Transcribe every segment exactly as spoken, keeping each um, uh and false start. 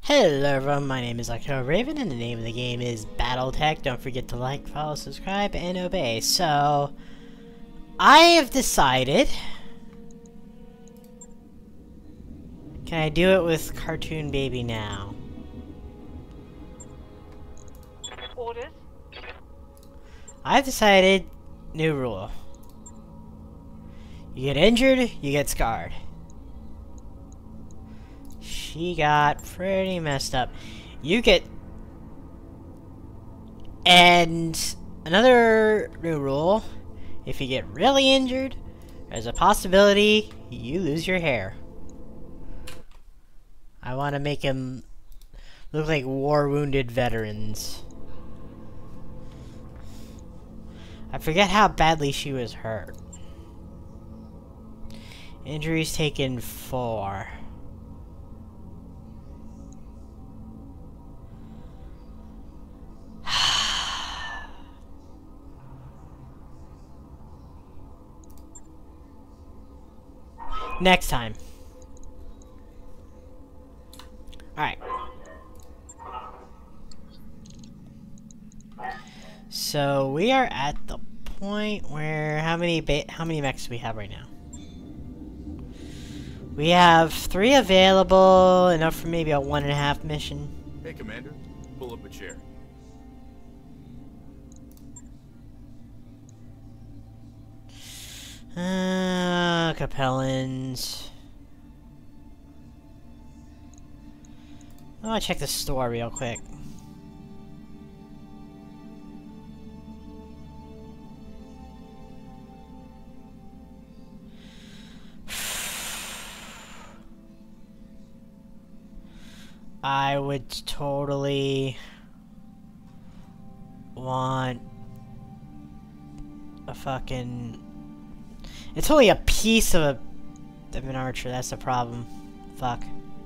Hello everyone, my name is October Raven and the name of the game is BattleTech. Don't forget to like, follow, subscribe, and obey. So, I have decided... Can I do it with Cartoon Baby now? Orders? I've decided, new rule. You get injured, you get scarred. She got pretty messed up. You get... And another new rule, if you get really injured, there's a possibility you lose your hair. I want to make him look like war-wounded veterans. I forget how badly she was hurt. Injuries taken four. Next time. Alright. So we are at the point where how many ba how many mechs do we have right now? We have three available, enough for maybe a one and a half mission. Hey, Commander, pull up a chair. Uh, Capellans. I want to check the store real quick. I would totally want a fucking... It's only a piece of, a, of an archer, that's the problem. Fuck.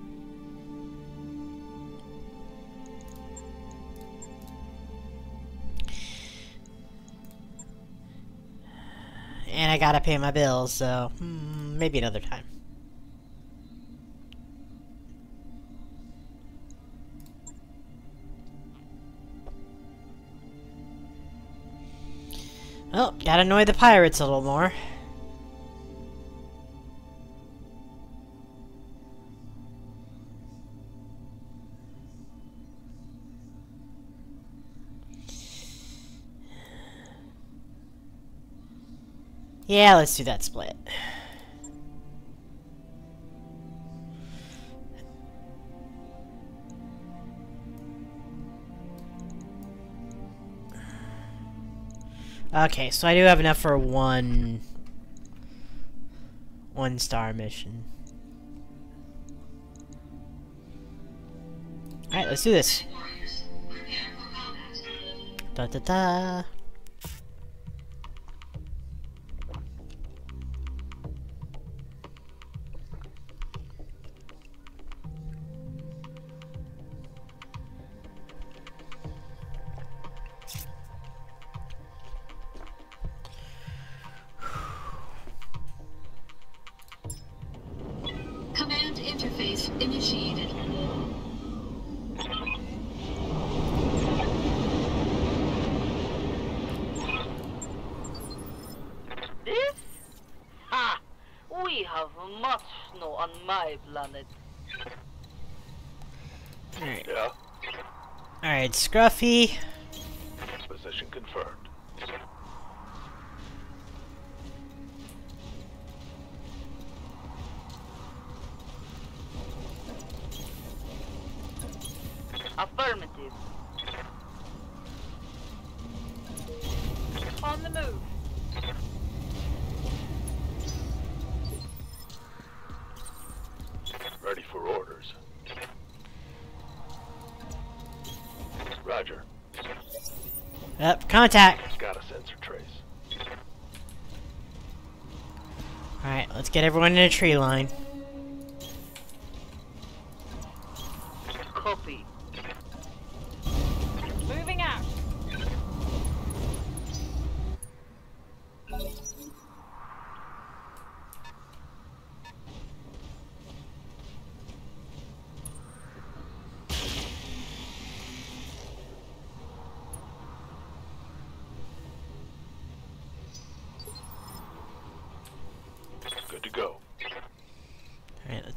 And I gotta pay my bills, so hmm, maybe another time. Well, gotta annoy the pirates a little more. Yeah, let's do that split. Okay, so I do have enough for one one star mission. Alright, let's do this. Da da da. Command interface initiated. This? Ha! We have much snow on my planet. Alright. Yeah. Alright, Scruffy. Position confirmed. Affirmative. On the move. Ready for orders. Roger. Up, contact. Got a sensor trace. Alright, let's get everyone in a tree line. Copy. Moving out.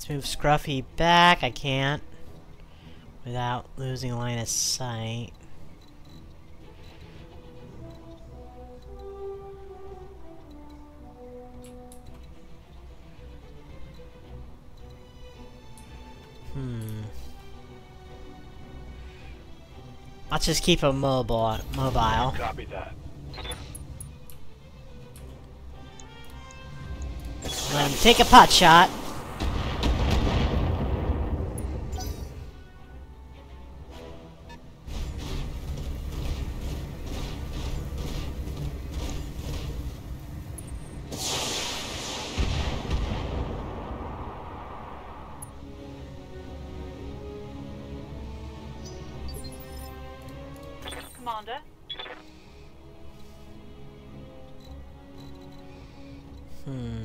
move Scruffy back. I can't. Without losing line of sight. Hmm. Let's just keep him mobile. Mobile. Copy that. Let him take a pot shot. Commander. Hmm.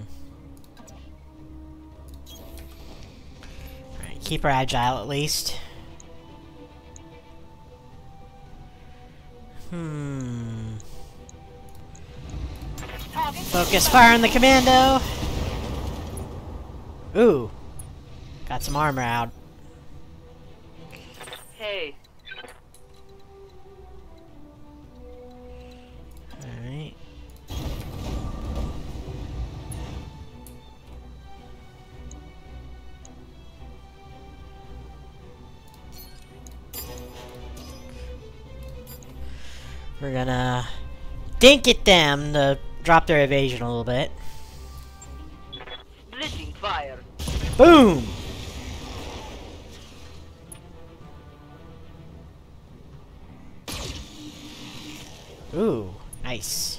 Alright, keep her agile at least. Hmm. Target. Focus fire on the commando. Ooh. Got some armor out. Hey. Alright. We're gonna dink at them to drop their evasion a little bit. Splitting fire. Boom! Ooh, nice.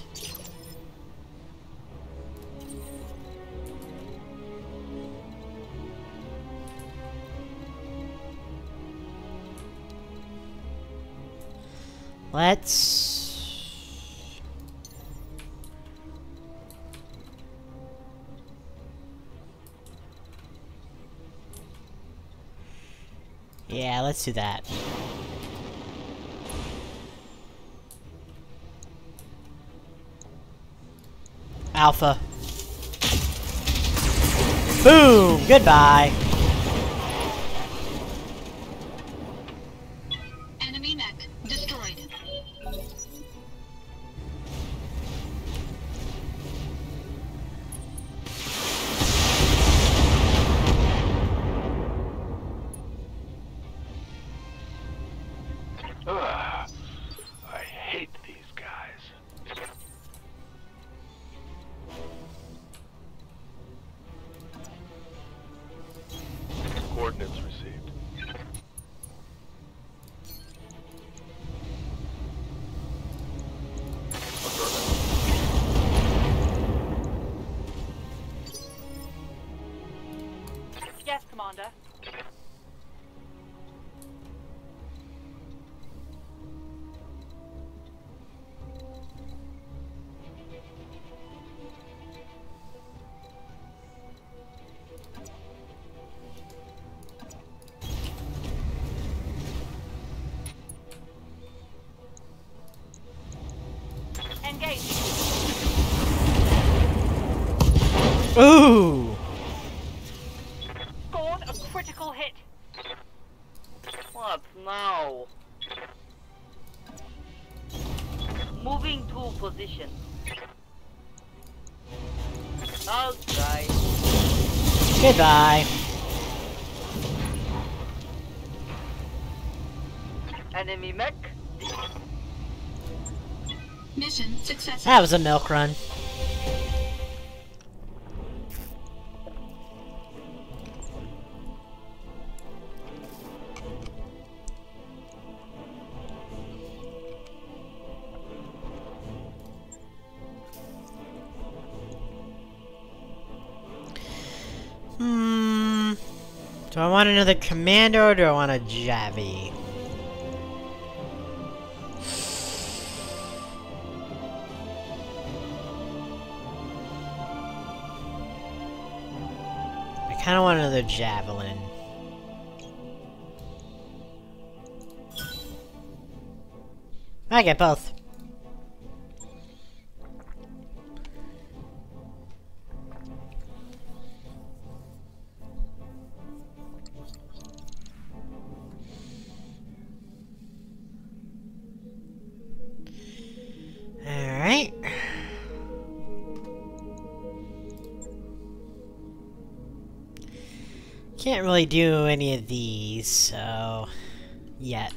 Let's... Yeah, let's do that. Alpha. Boom! Goodbye. Enemy mech destroyed. Ugh, I hate these guys. Coordinates received. Yes, Commander. Engage. Ooh! Scored a critical hit. What now? Moving to position. I'll try. Goodbye. Enemy mech. Mission successful. That was a milk run. Hmm. Do I want another commando or do I want a Javi? I kind of want another javelin. I get both. Can't really do any of these, so... yet.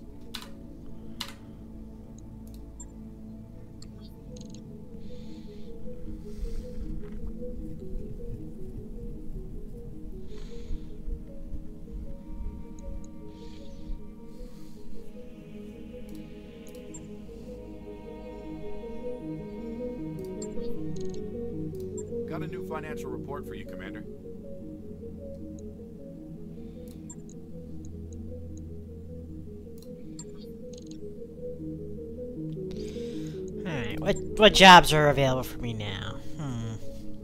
Got a new financial report for you, Commander. Alright, what, what jobs are available for me now? Hmm.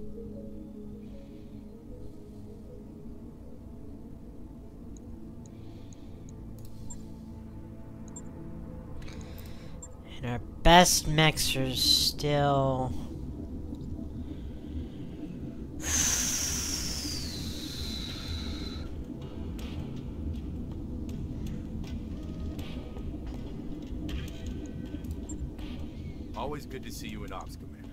And our best mechs are still... Always good to see you in ops, Commander.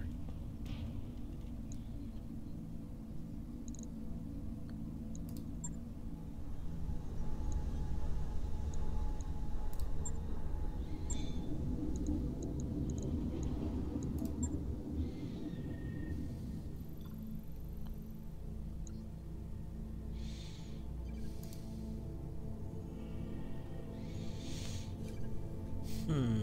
Hmm.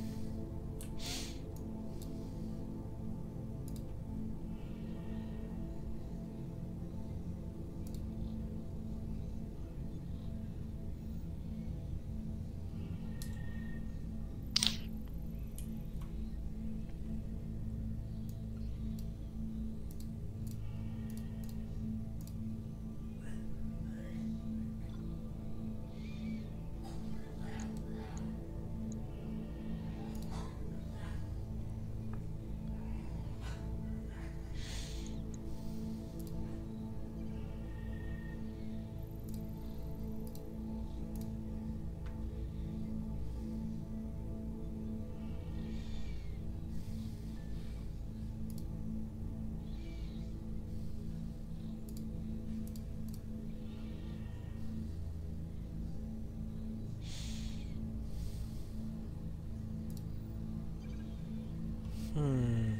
Hmm.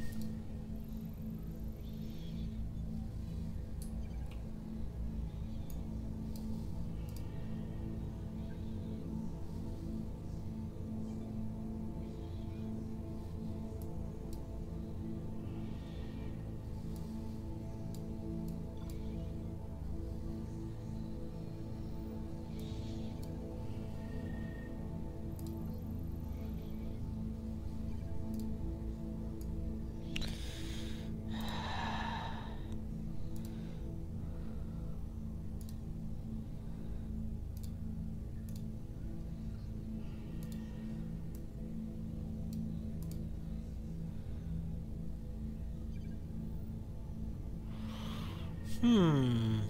Hmm.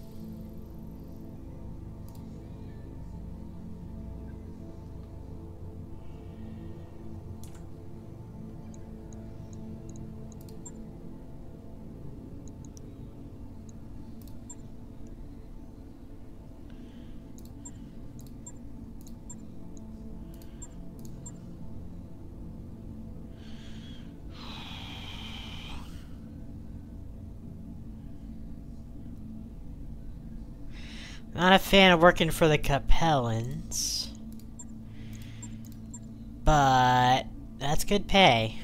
Not a fan of working for the Capellans, but that's good pay.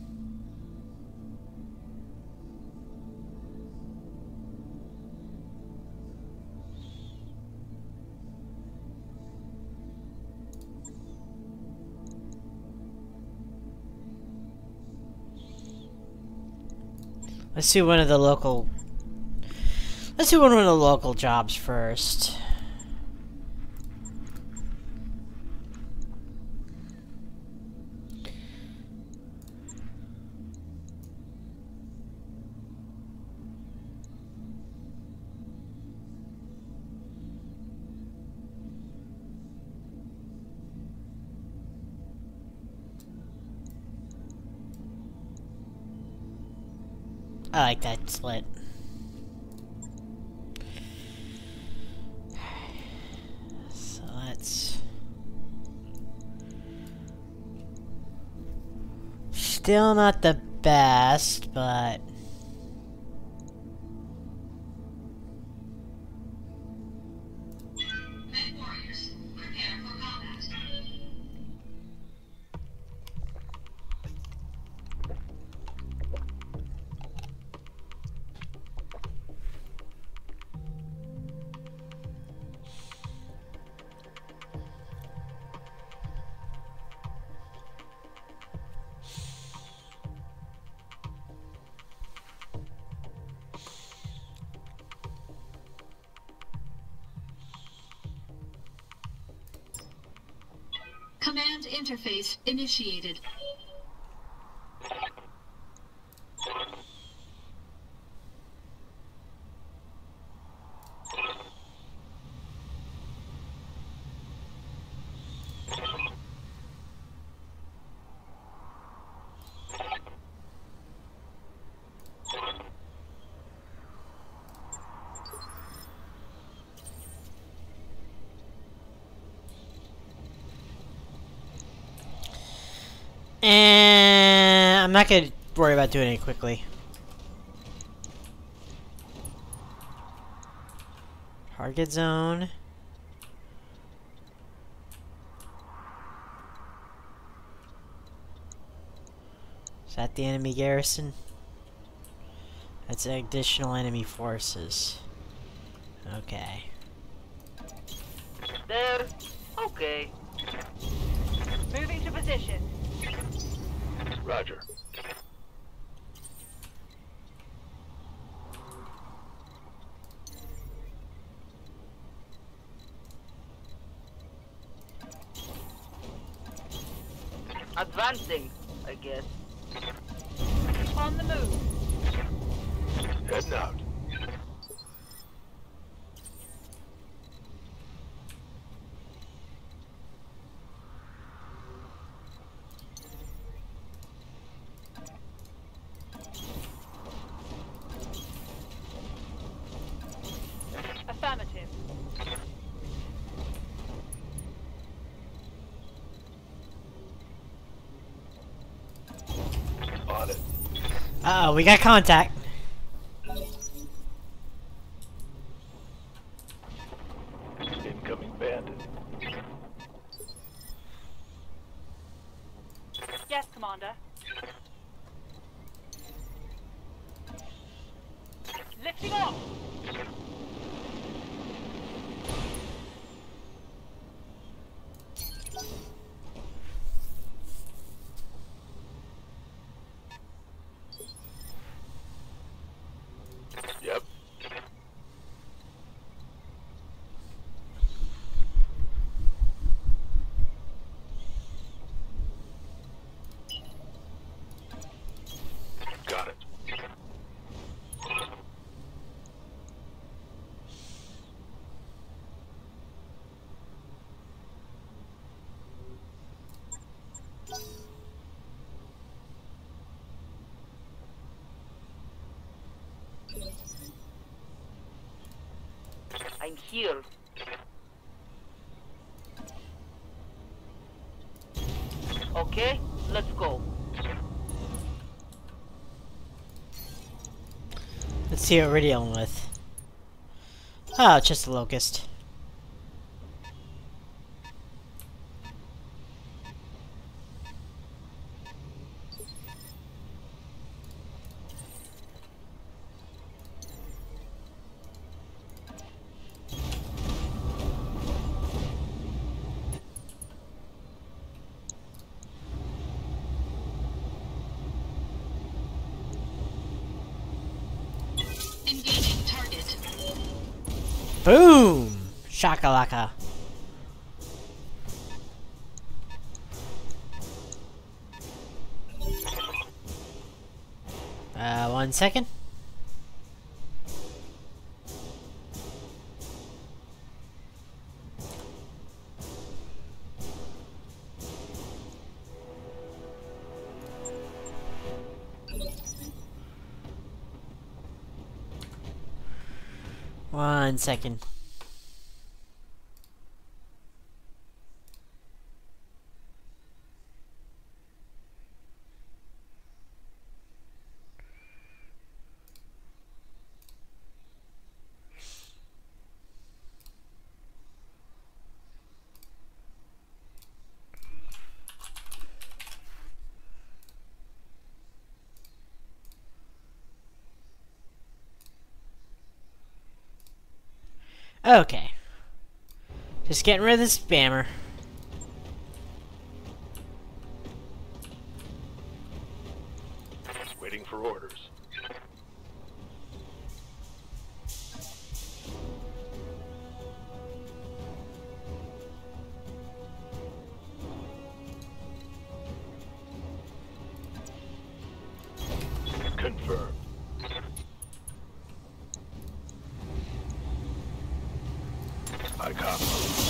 Let's do one of the local... Let's do one of the local jobs first. I like that split. Still not the best, but... MechWarriors, prepare for combat. Command interface initiated. And I'm not gonna worry about doing it quickly. Target zone. Is that the enemy garrison? That's additional enemy forces. Okay. There. Okay. Moving to position. Roger. Advancing, I guess. On the move. Heading out. Affirmative. On it. Uh oh, we got contact. Incoming bandit. Yes, Commander. Lifting off. Yep. Got it. I'm here. Okay, let's go. Let's see what we're dealing with. Oh, just a locust. Engaging target. Boom! Shakalaka. Uh, one second. One second. Okay. Just getting rid of this spammer. Waiting for orders. Confirmed. I copy.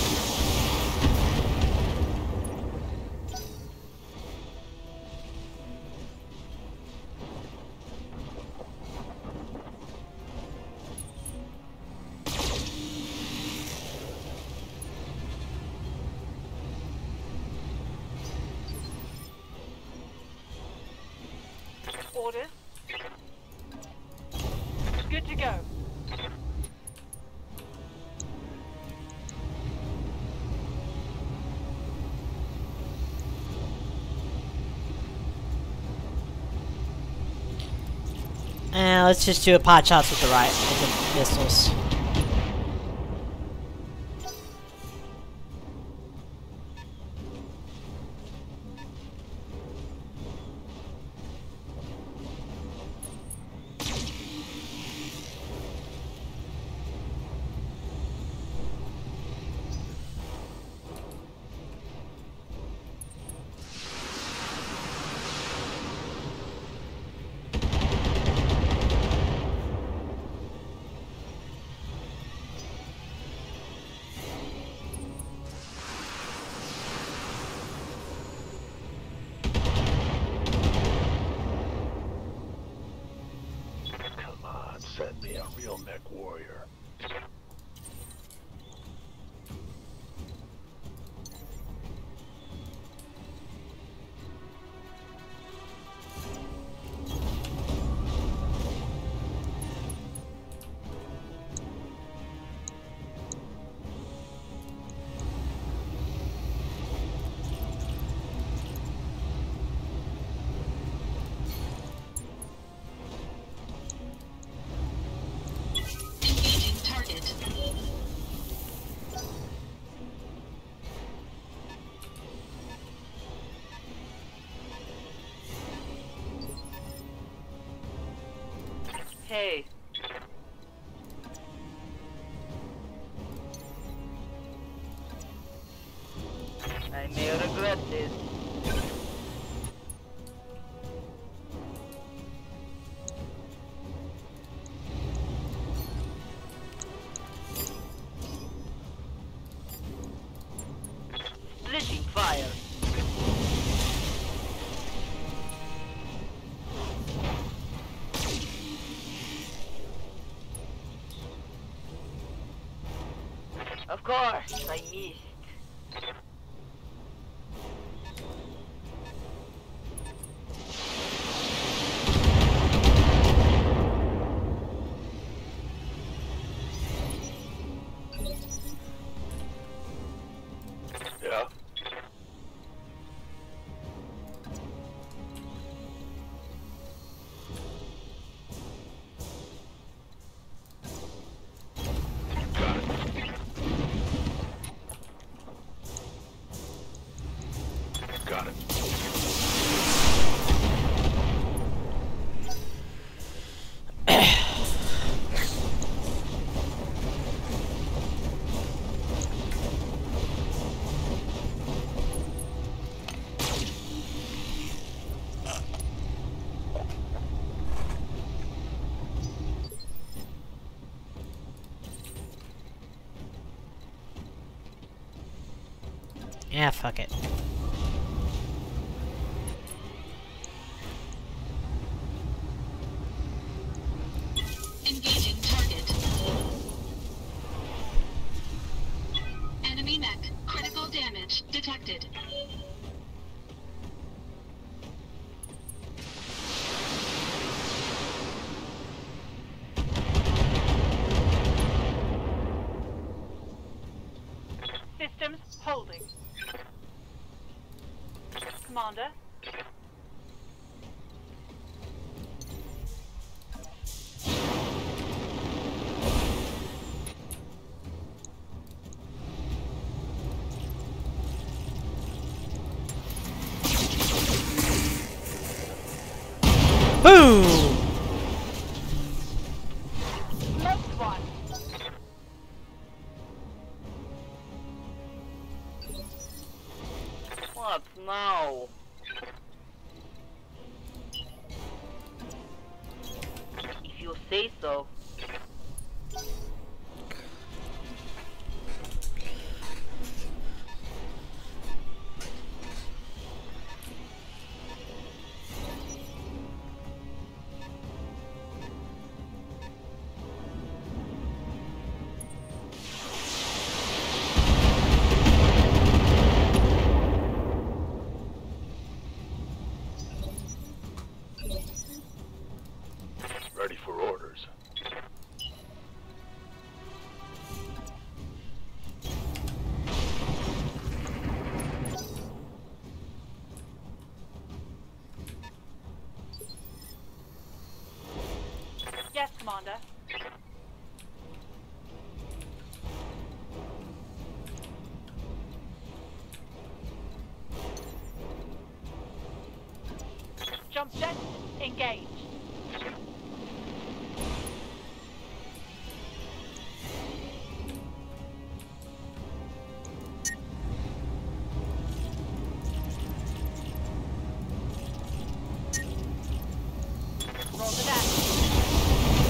Orders. Good to go. Uh, let's just do a pot shots with the right with the missiles. Come on, send me a real MechWarrior. Engaging target. Hey. I may regret this. Splitting fire. Of course, I missed. Yeah? Got it. Got it. Yeah, fuck it. Engaging target. Enemy mech. Critical damage detected. Systems holding. Commander. Boom! Smoked one. What now? If you say so. Ready for orders. Yes, Commander. Jump jet, engage. Roll the dash.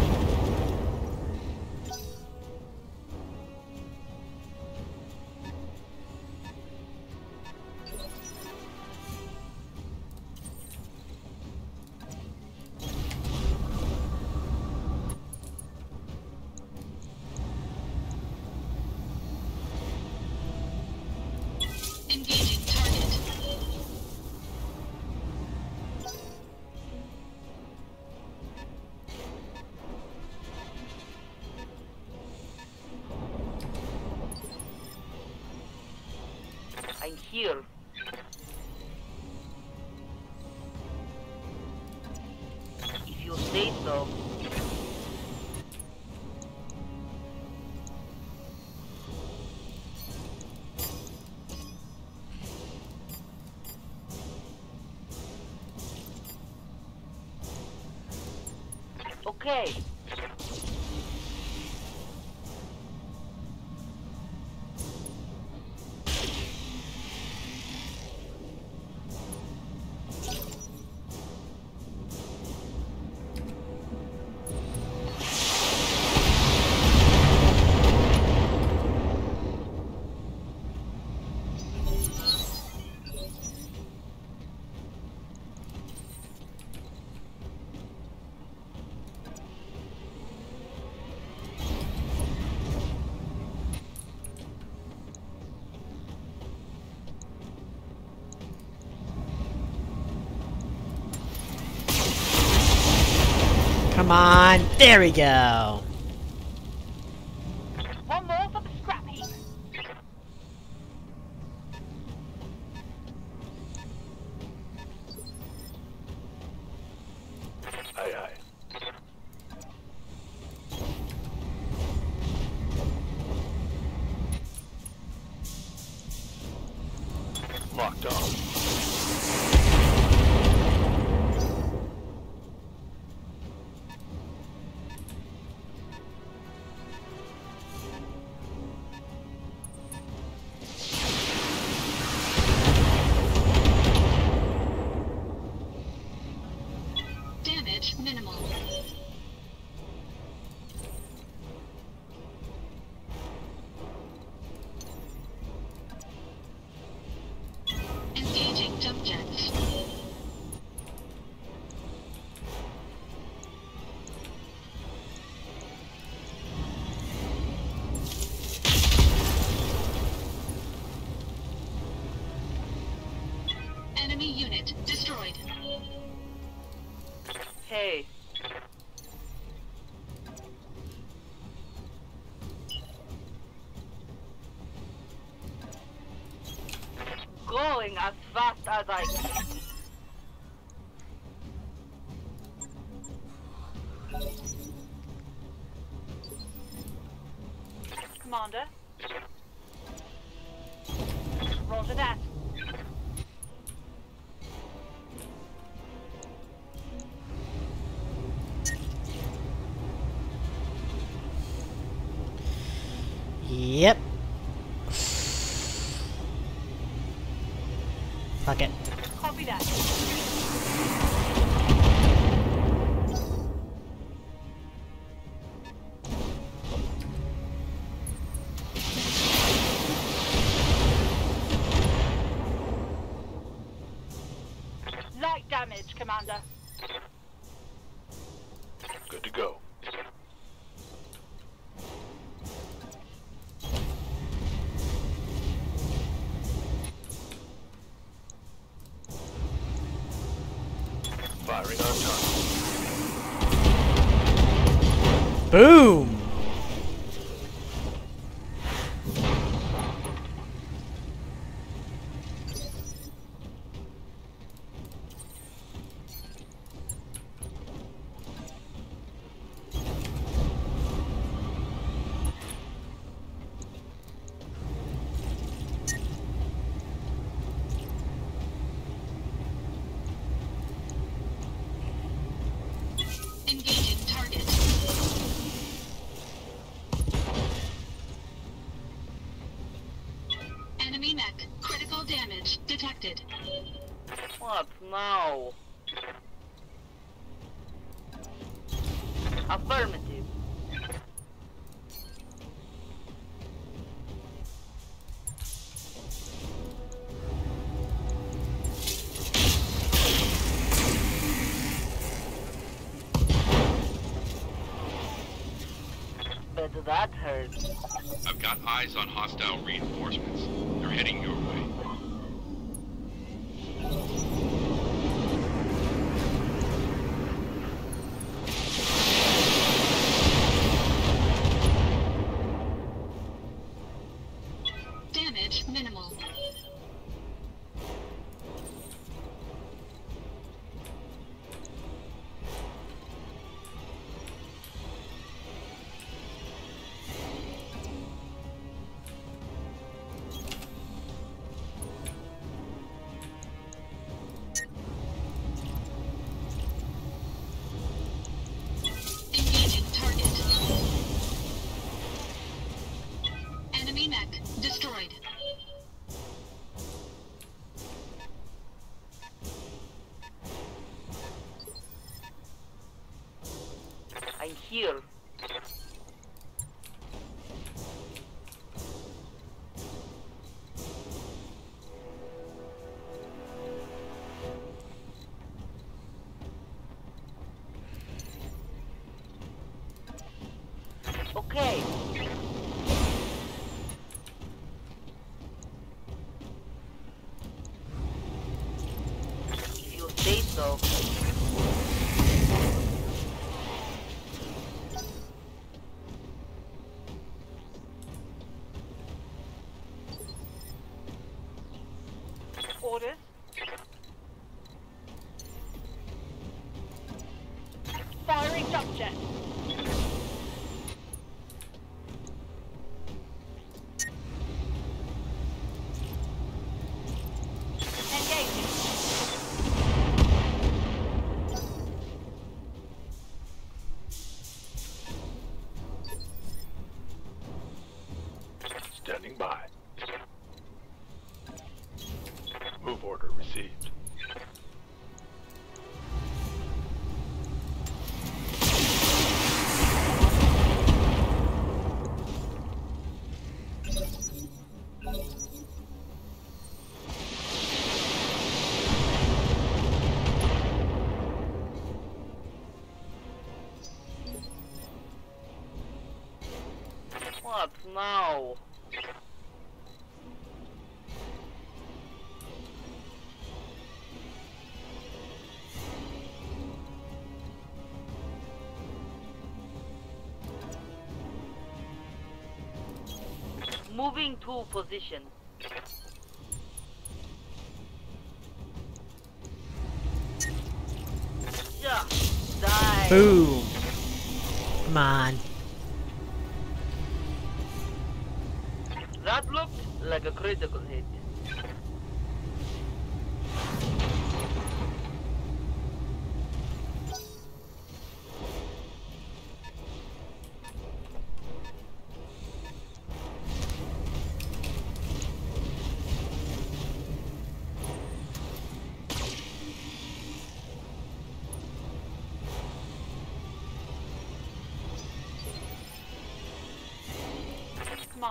Engaging target. I'm here. If you say so. Okay. Come on, there we go. One more for the scrap heap. Aye, aye. Locked on. Damage minimal. Engaging jump jets. Enemy unit destroyed. Hey. Going as fast as I can. Commander. Roger that. Fuck it. Copy that. Light damage, Commander. Good to go. Firing on target. Boom! Engaging target. Enemy mech. Critical damage detected. What now? Affirmative. Bet that hurts. I've got eyes on hostile reinforcements. They're heading your way. Damage minimal. Engaging target. Enemy mech destroyed. I'm here. Okay. If you say so. Orders. Firing jump jet. Engaging. Standing by. Move order received. What now? Moving to position. Yeah, die. Boom! Come on. That looked like a critical hit.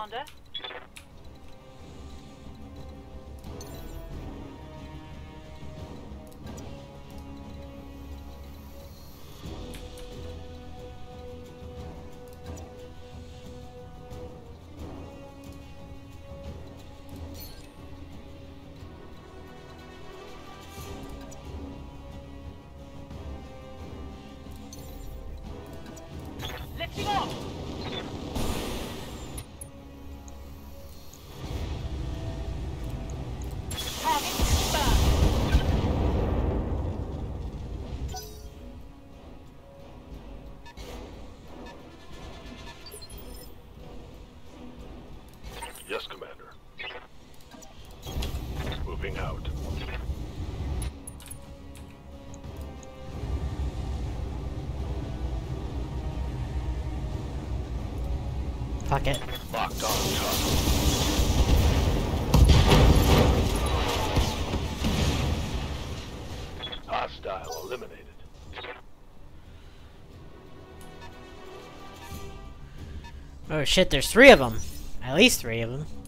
Commander. Lifting off! Target confirmed. Yes, Commander. Moving out. Fuck it. Locked on target. Hostile eliminated. Oh shit, there's three of them. At least three of them.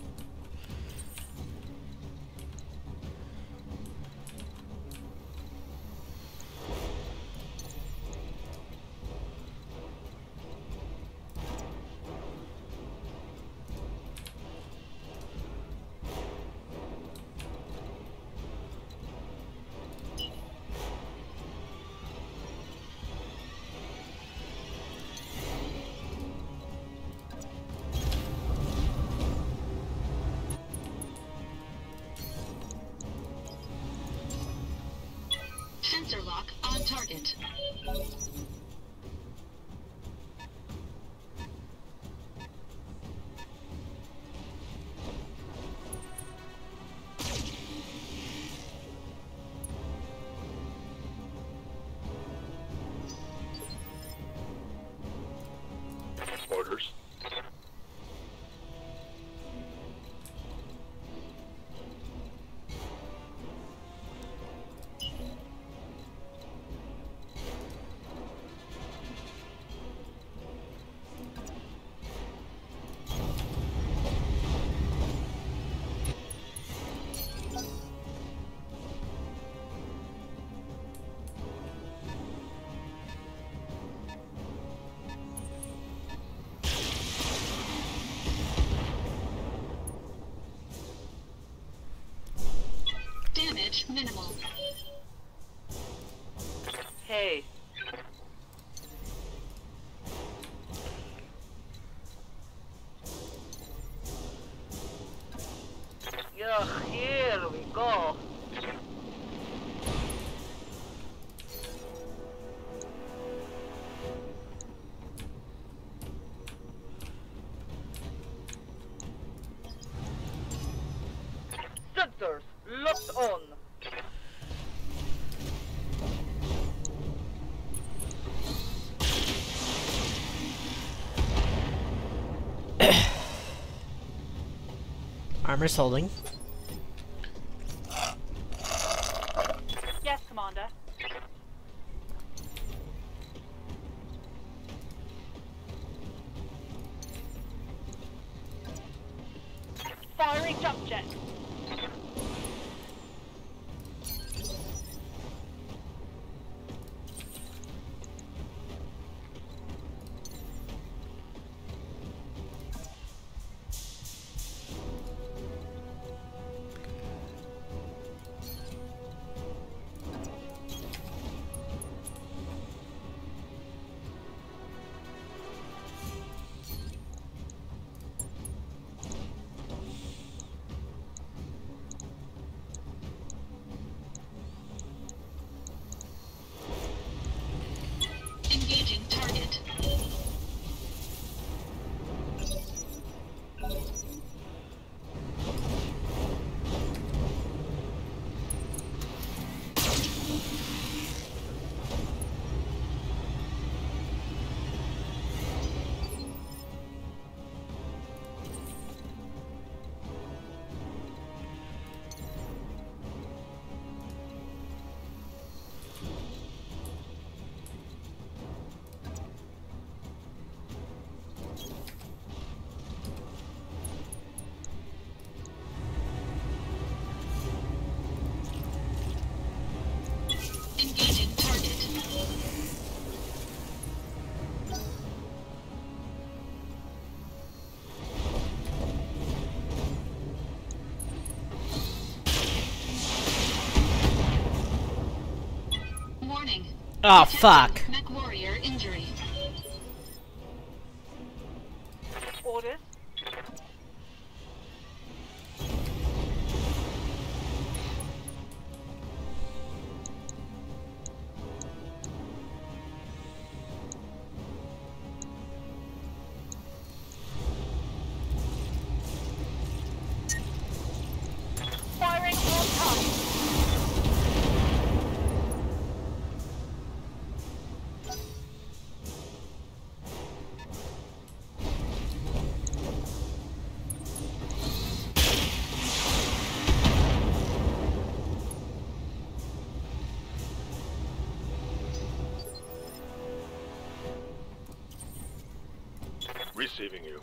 Sensor lock on target. Orders. Damage minimal. Hey. Yeah, here we go. Sensors locked on. Armor's holding. Yes, Commander. Firing jump jet. Oh, Detecting fuck. MechWarrior injury. Orders. Firing on target. Receiving you.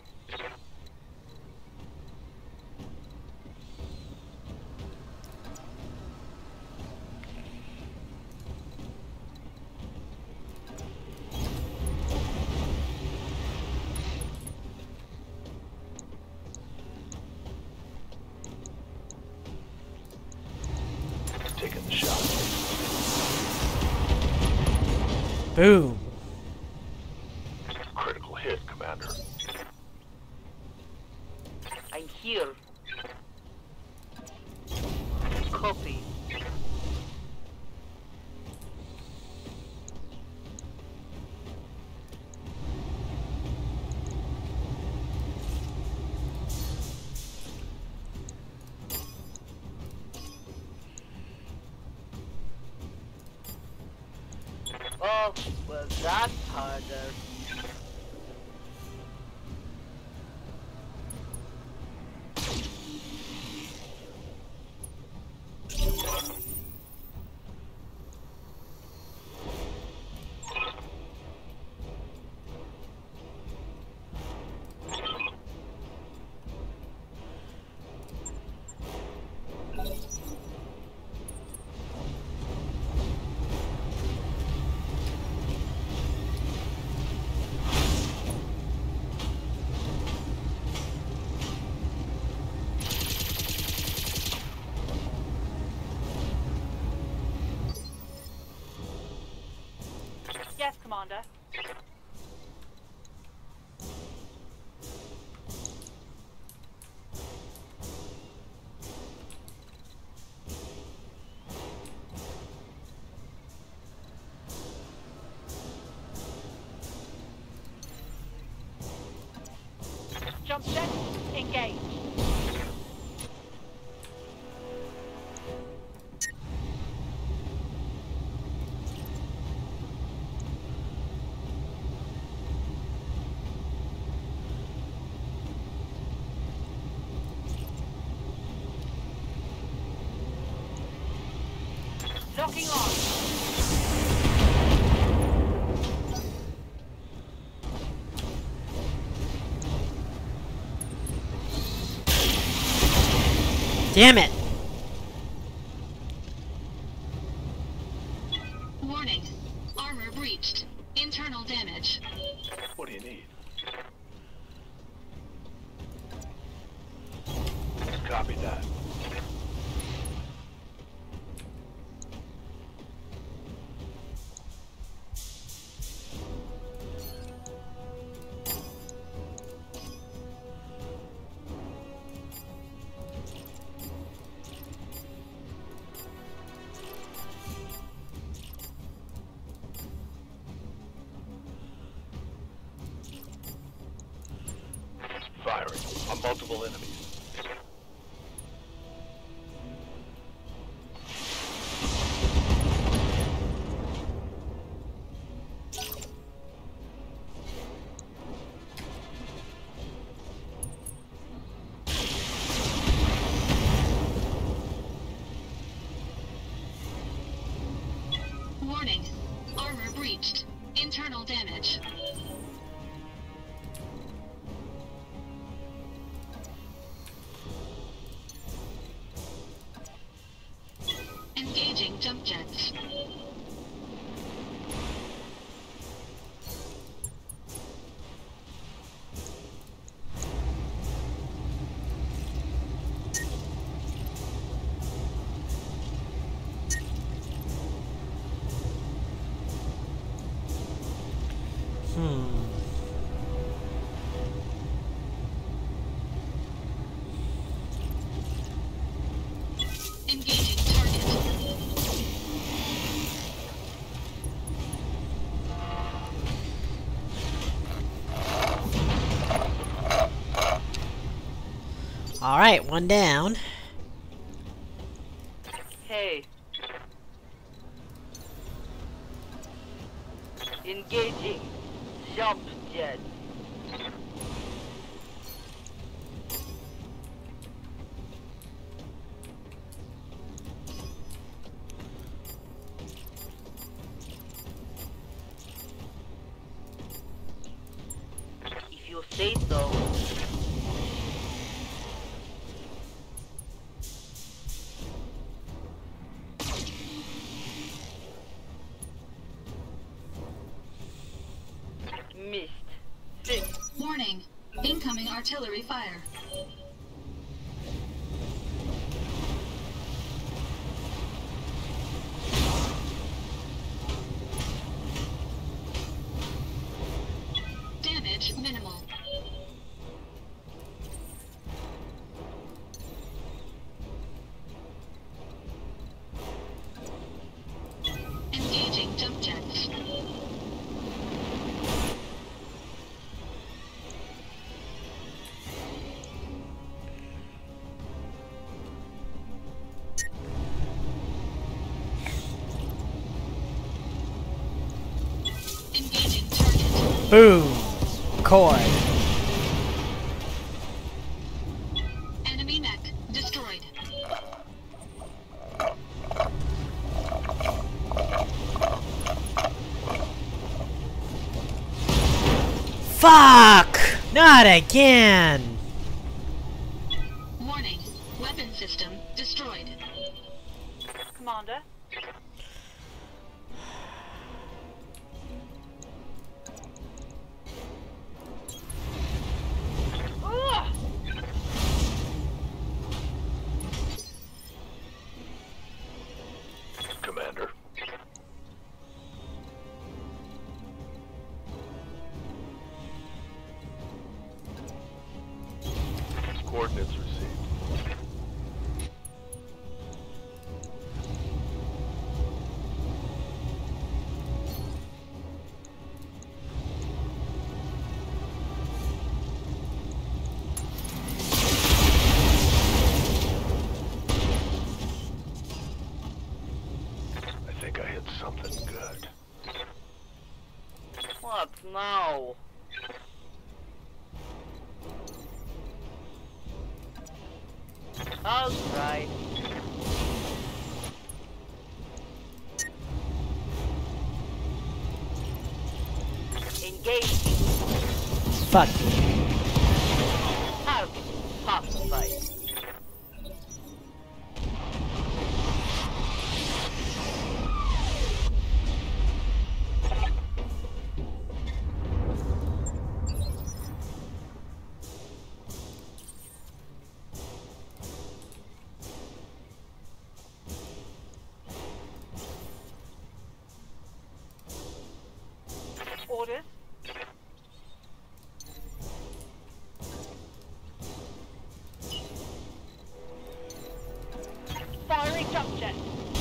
Taking the shot. Boom. Critical hit, Commander. I'm here. Copy. Oh, well, that's harder. Yes, Commander. Jump jet, engage. Locking on. Damn it. Warning. Armor breached. Internal damage. What do you need? Copy that. Firing on multiple enemies. Warning. Armor breached. Internal damage. Engaging jump jets. Alright, one down. Hey. Engaging. Jump jet. If you say so. Missed. Six. Warning. Incoming artillery fire. Damage minimal. Engaging jump jets. Engaging target. Boom! Cord. Enemy mech destroyed. Fuck! Not again! Warning. Weapon system destroyed. Commander. Ugh! Commander. Coordinates received. I think I hit something good. What now? I'll try. Engage. Fuck. Have half fight. Orders. Firing jump jet.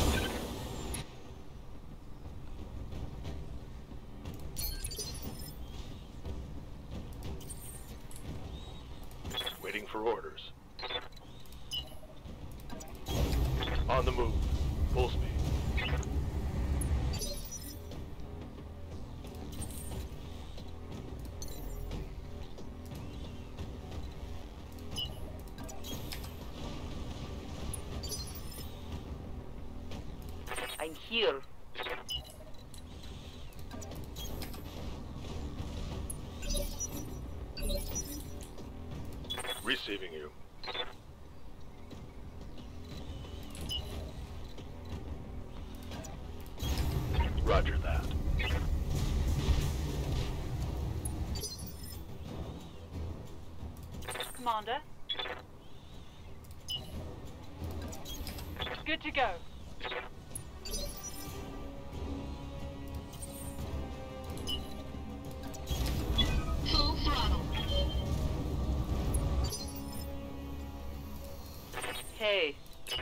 Waiting for orders. On the move. Full speed. I'm here. Receiving you. Roger that. Commander. Good to go. Full throttle. Hey.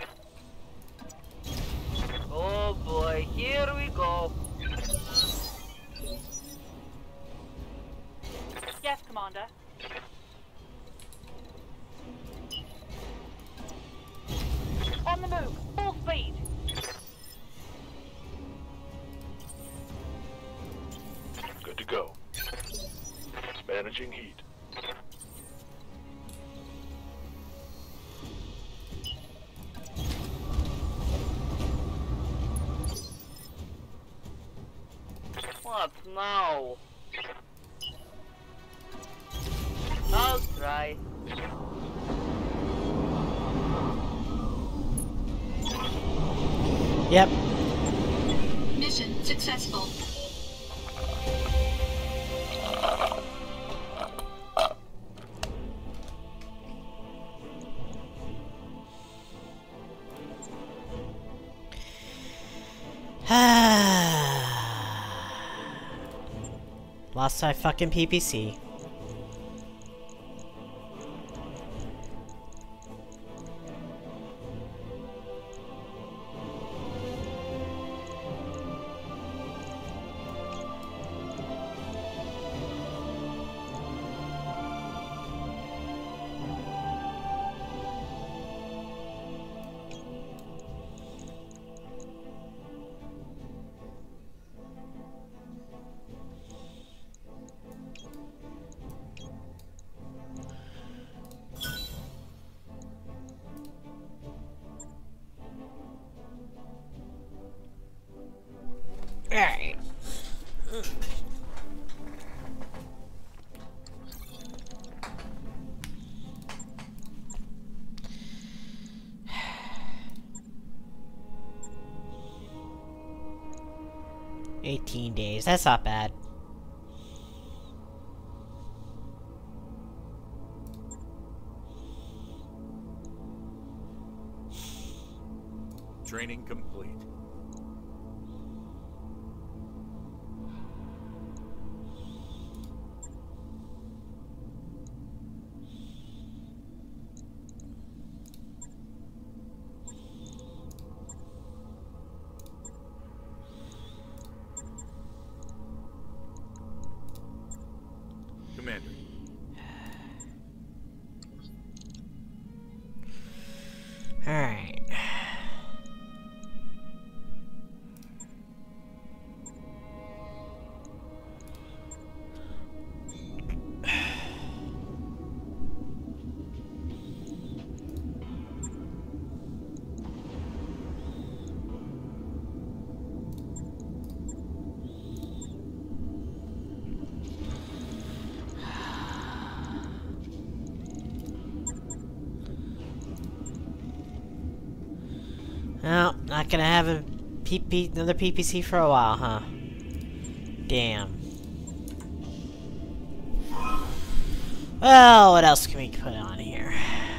Oh boy, here we go. Yes, Commander. now. I'll try. Yep. Mission successful. Lost my fucking P P C. Alright. Eighteen days, that's not bad. Training complete. Commander. Alright. Well, not gonna have a P P another P P C for a while, huh? Damn. Well, what else can we put on here?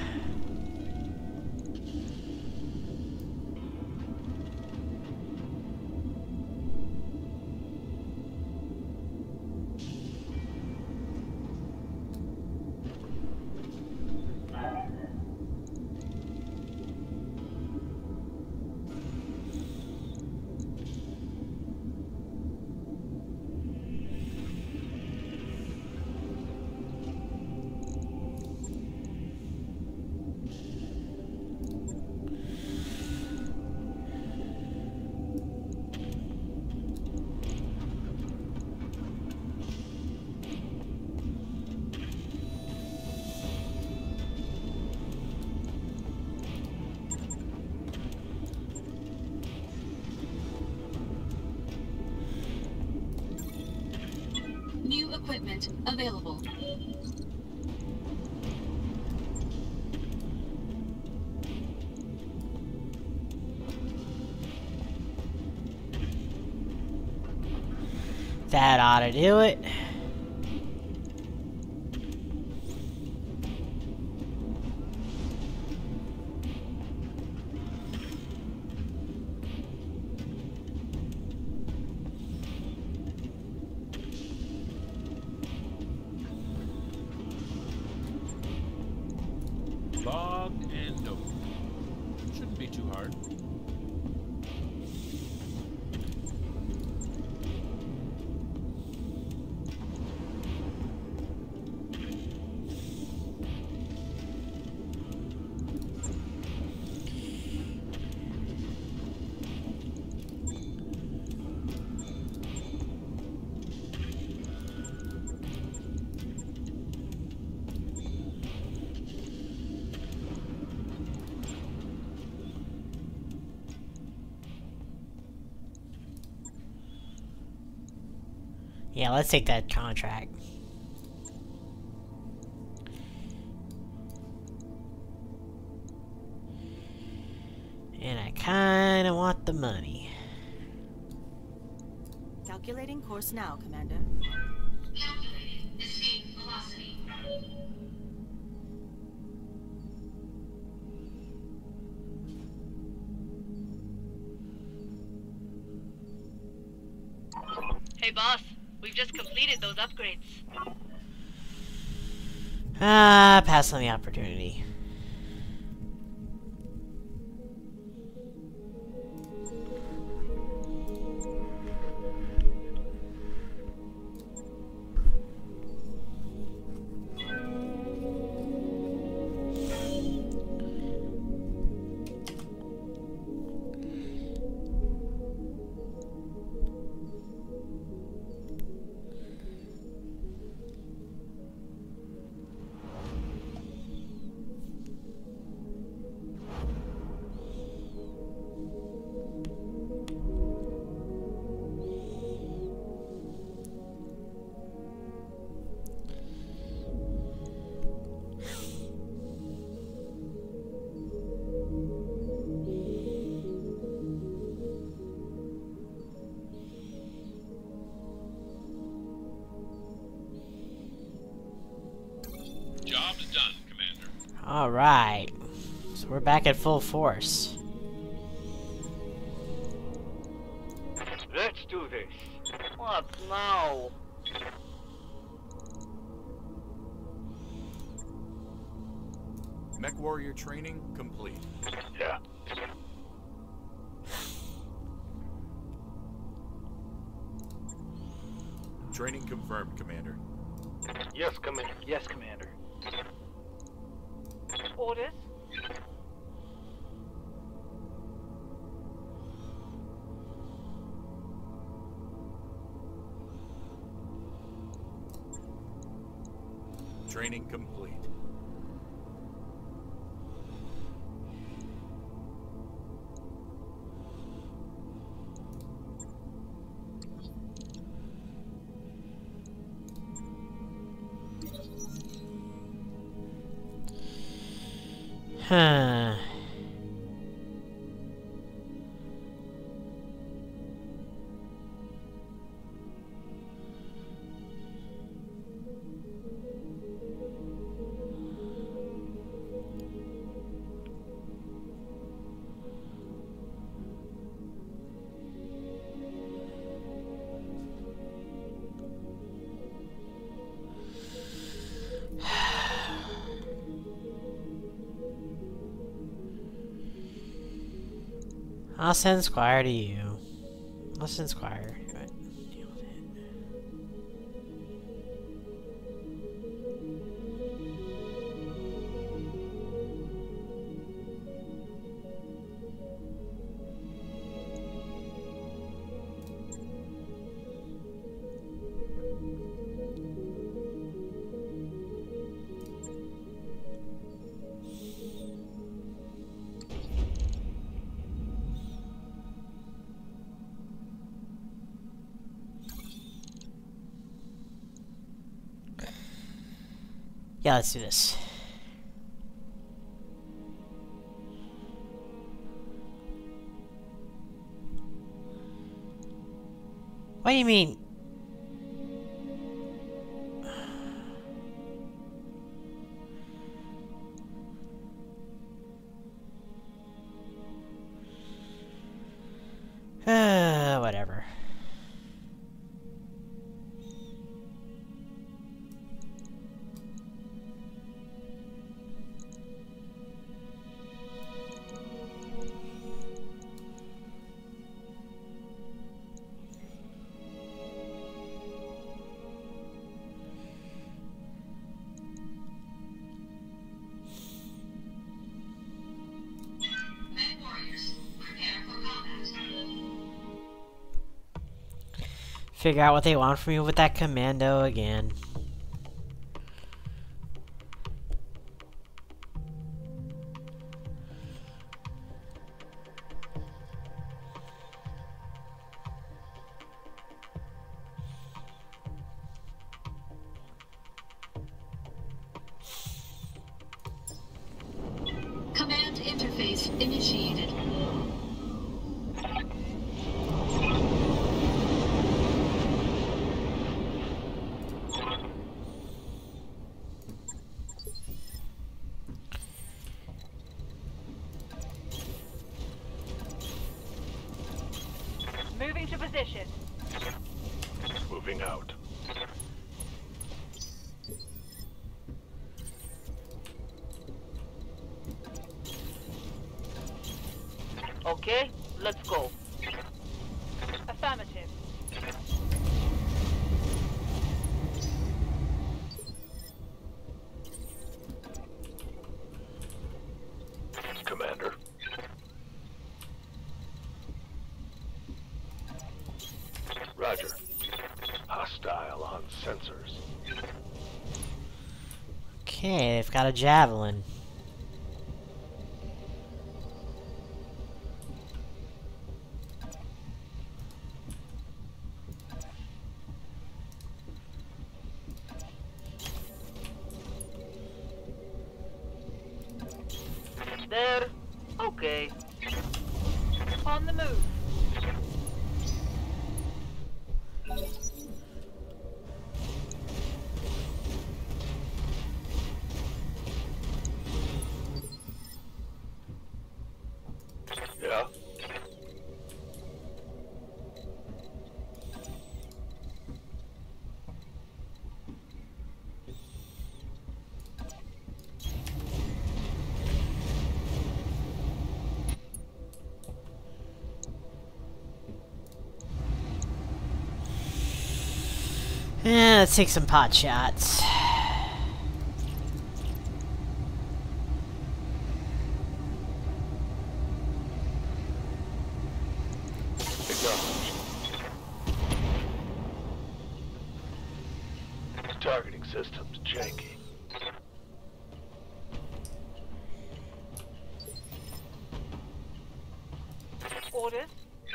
New equipment available. That ought to do it. Logged and noted. Shouldn't be too hard. Yeah, let's take that contract. And I kinda want the money. Calculating course now, Commander. Calculating escape velocity. Hey boss, we've just completed those upgrades. Ah, pass on the opportunity. Job is done, Commander. Alright. So we're back at full force. Let's do this. What now? MechWarrior training complete. Yeah. Training confirmed, Commander. Yes, Commander. Yes, Commander. Orders? Training complete. Huh. I'll send Squire to you. I'll send Squire. Deal with it. Yeah, let's do this. What do you mean? Uh, whatever. MechWarriors, prepare for combat. Figure out what they want from you with that commando again. Ascent initiated. Moving to position. Moving out. Okay, let's go. Affirmative. Commander. Roger. Hostile on sensors. Okay, they've got a javelin. There. Okay. On the move. Yeah? Eh, let's take some pot shots. Acknowledged. Targeting systems janky. Orders.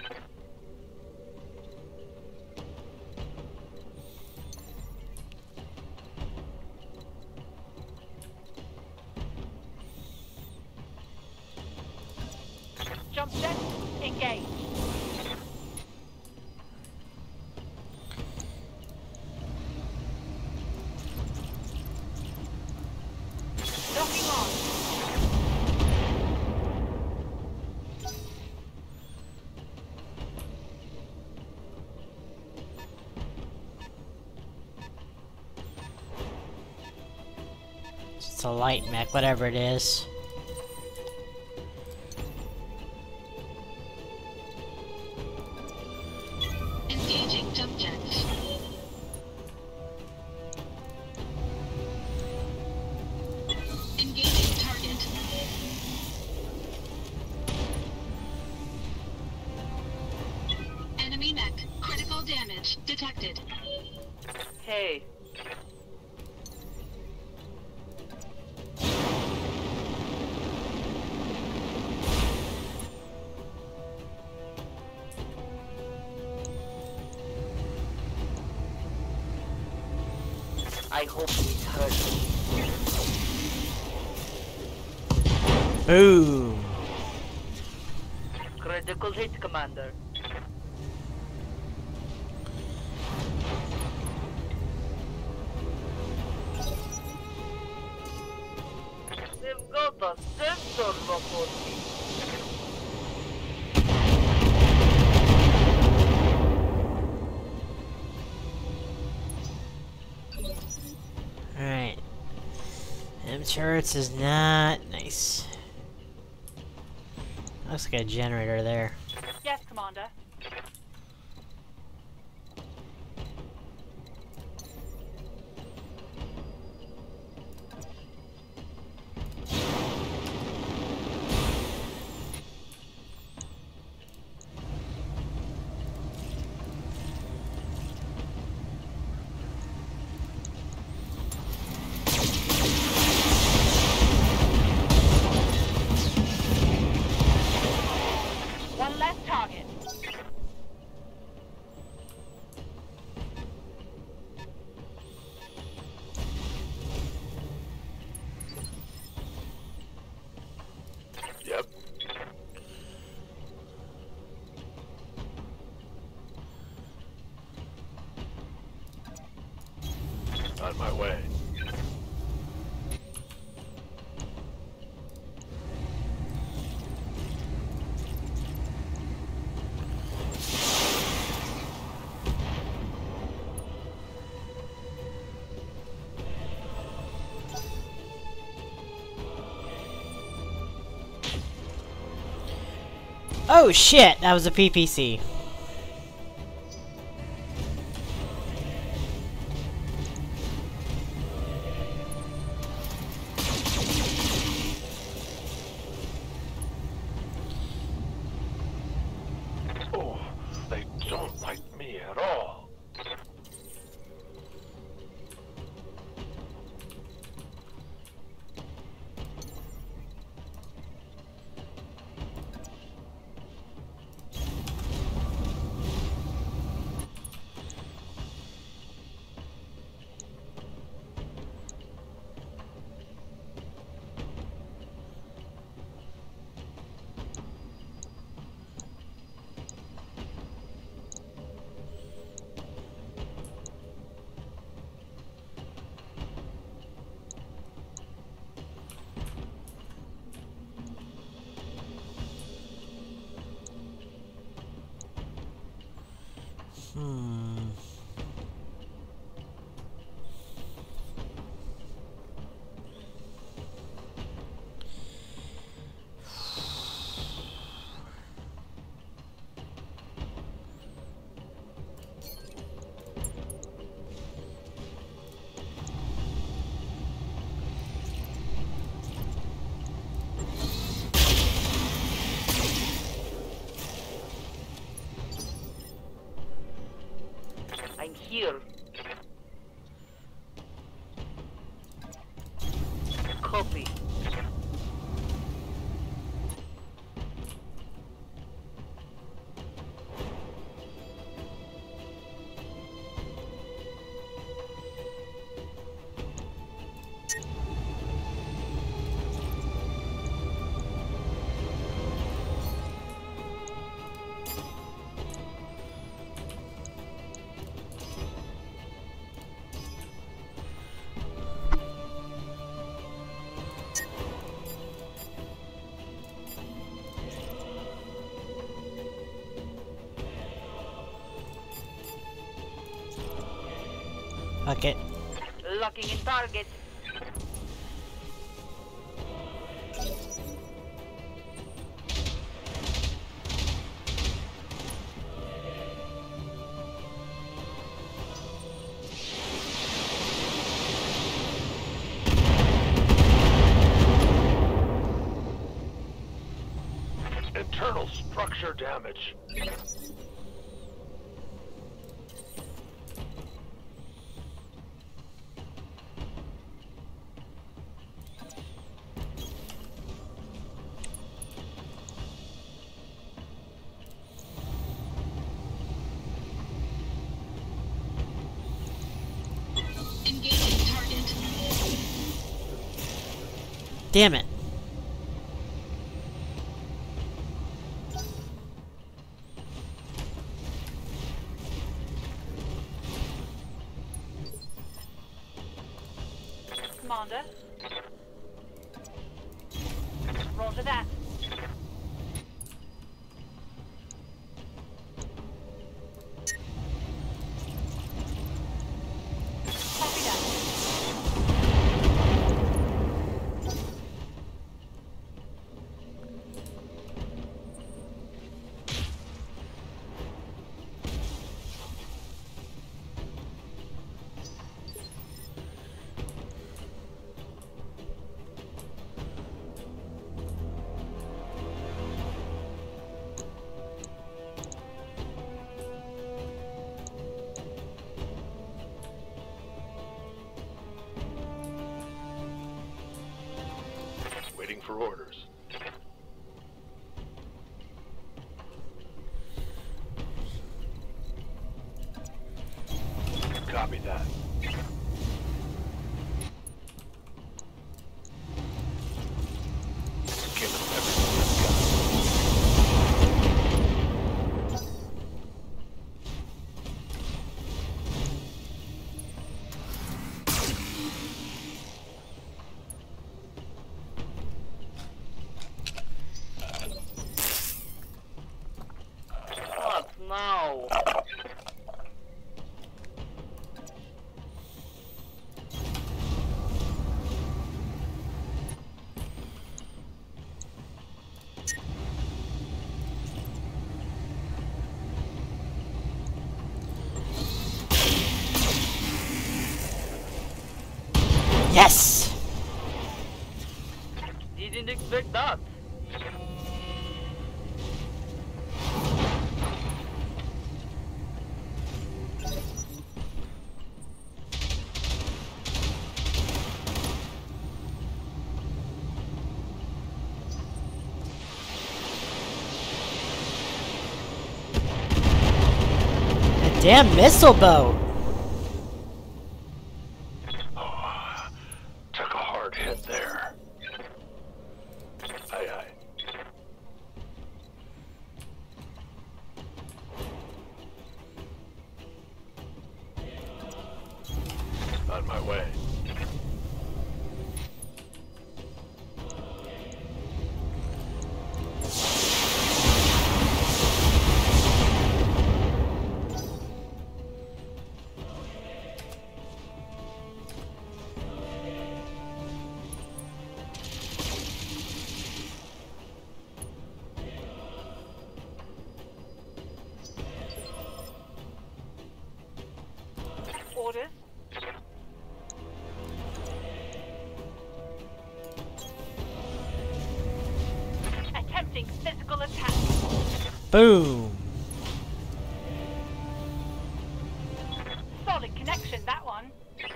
Jump set. Engage. Locking on. It's a light mech, whatever it is. Engaging jump jets. Engaging target. Enemy mech. Critical damage detected. Hey. I hope we hurt. Boom! Critical hit, Commander. They've got a sensor robot. Alright. M turrets is not nice. Looks like a generator there. Yes, Commander. One less target. Yep. on my way. Oh shit, that was a P P C. Oh, they don't like me at all. Hmm. I'm here. Copy. Okay. Locking in target. Internal structure damage. Engaging target. Damn it. Commander. Roger that. Copy that. now. Yes! Didn't expect that. A damn missile boat! Oh, took a hard hit there. Aye, aye. On my way. Orders. Attempting physical attack. Boom! Solid connection, that one.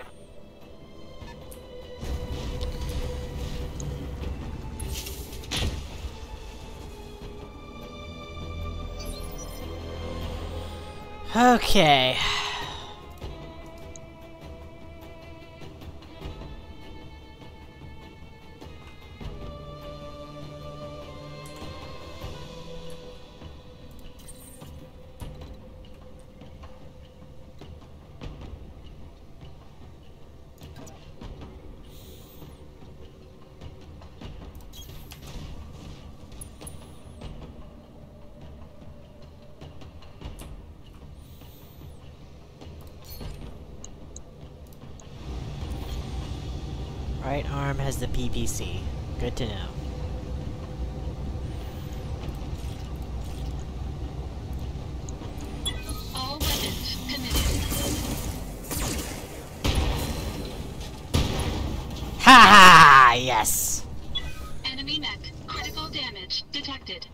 Okay. Right arm has the P P C. Good to know. All weapons committed. Ha ha! Yes! Enemy mech. Critical damage detected.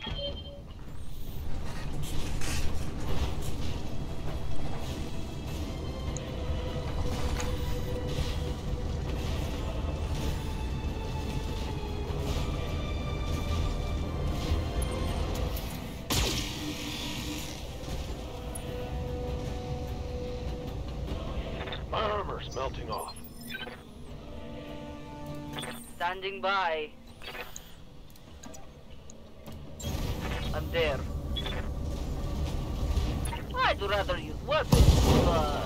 My armor's melting off. Standing by. I'm there. I'd rather use weapons, but...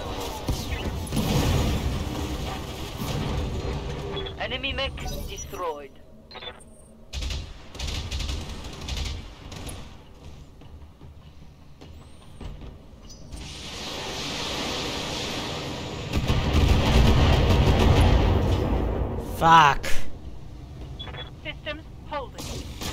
Enemy mech destroyed. Fuck. Systems holding.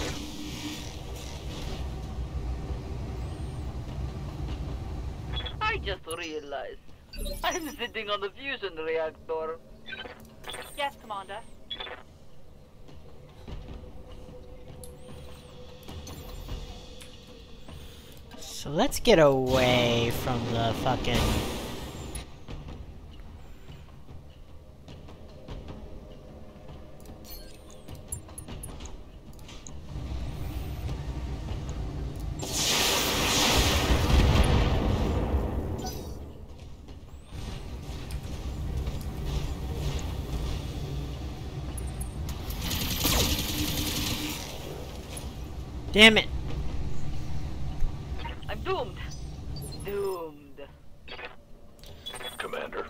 I just realized I'm sitting on the fusion reactor. Yes, Commander. So let's get away from the fucking... Damn it! I'm doomed. Doomed. Commander.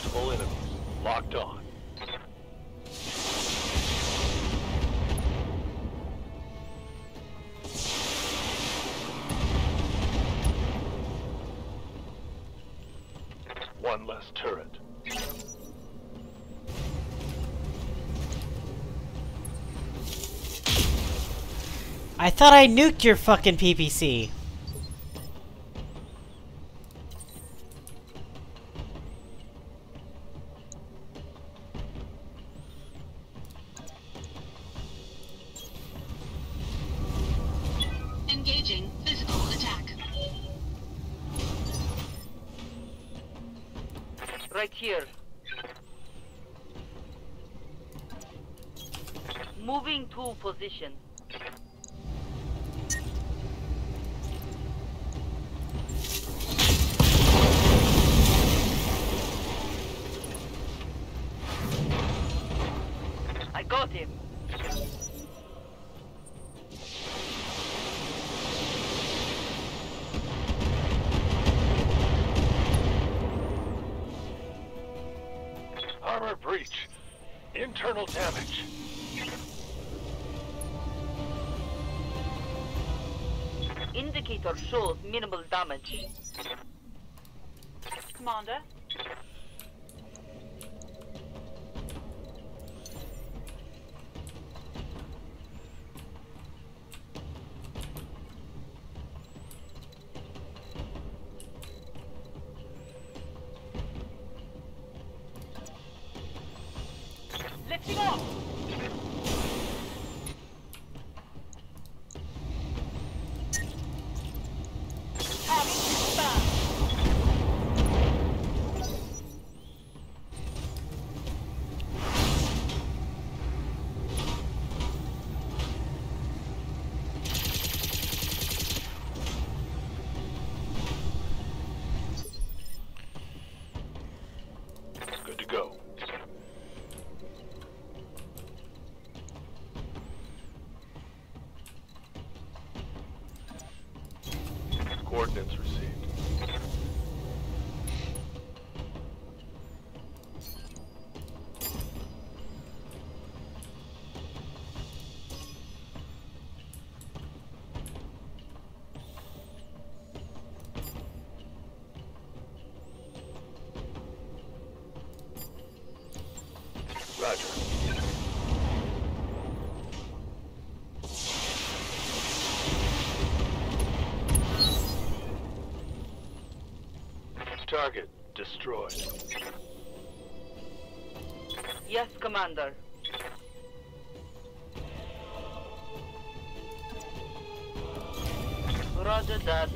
Possible enemies. Locked on. One less turret. I thought I nuked your fucking P P C. Engaging physical attack. Right here. Moving to position. I got him. Armor breach. Internal damage. Indicator shows minimal damage. Commander? Lifting off! Good to go. Coordinates received. Roger. Target destroyed. Yes, Commander. Roger that.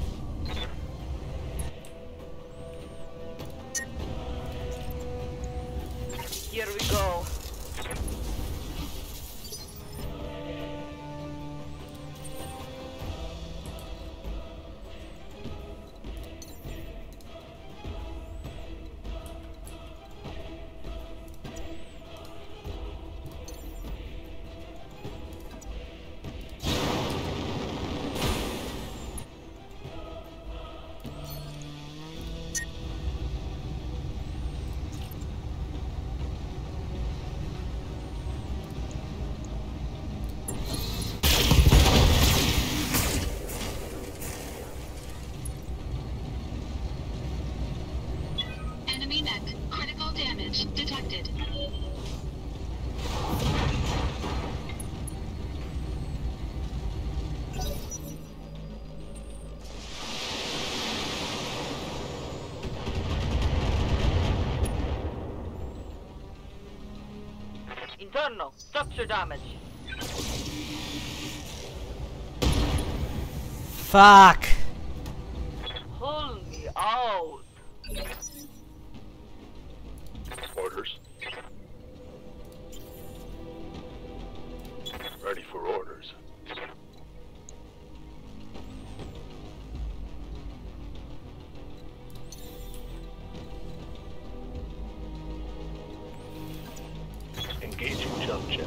Here we go. Enemy mech. Critical damage detected. Internal structure damage. Fuck. Pull me out. Orders. Ready for orders. Engaging jump jet.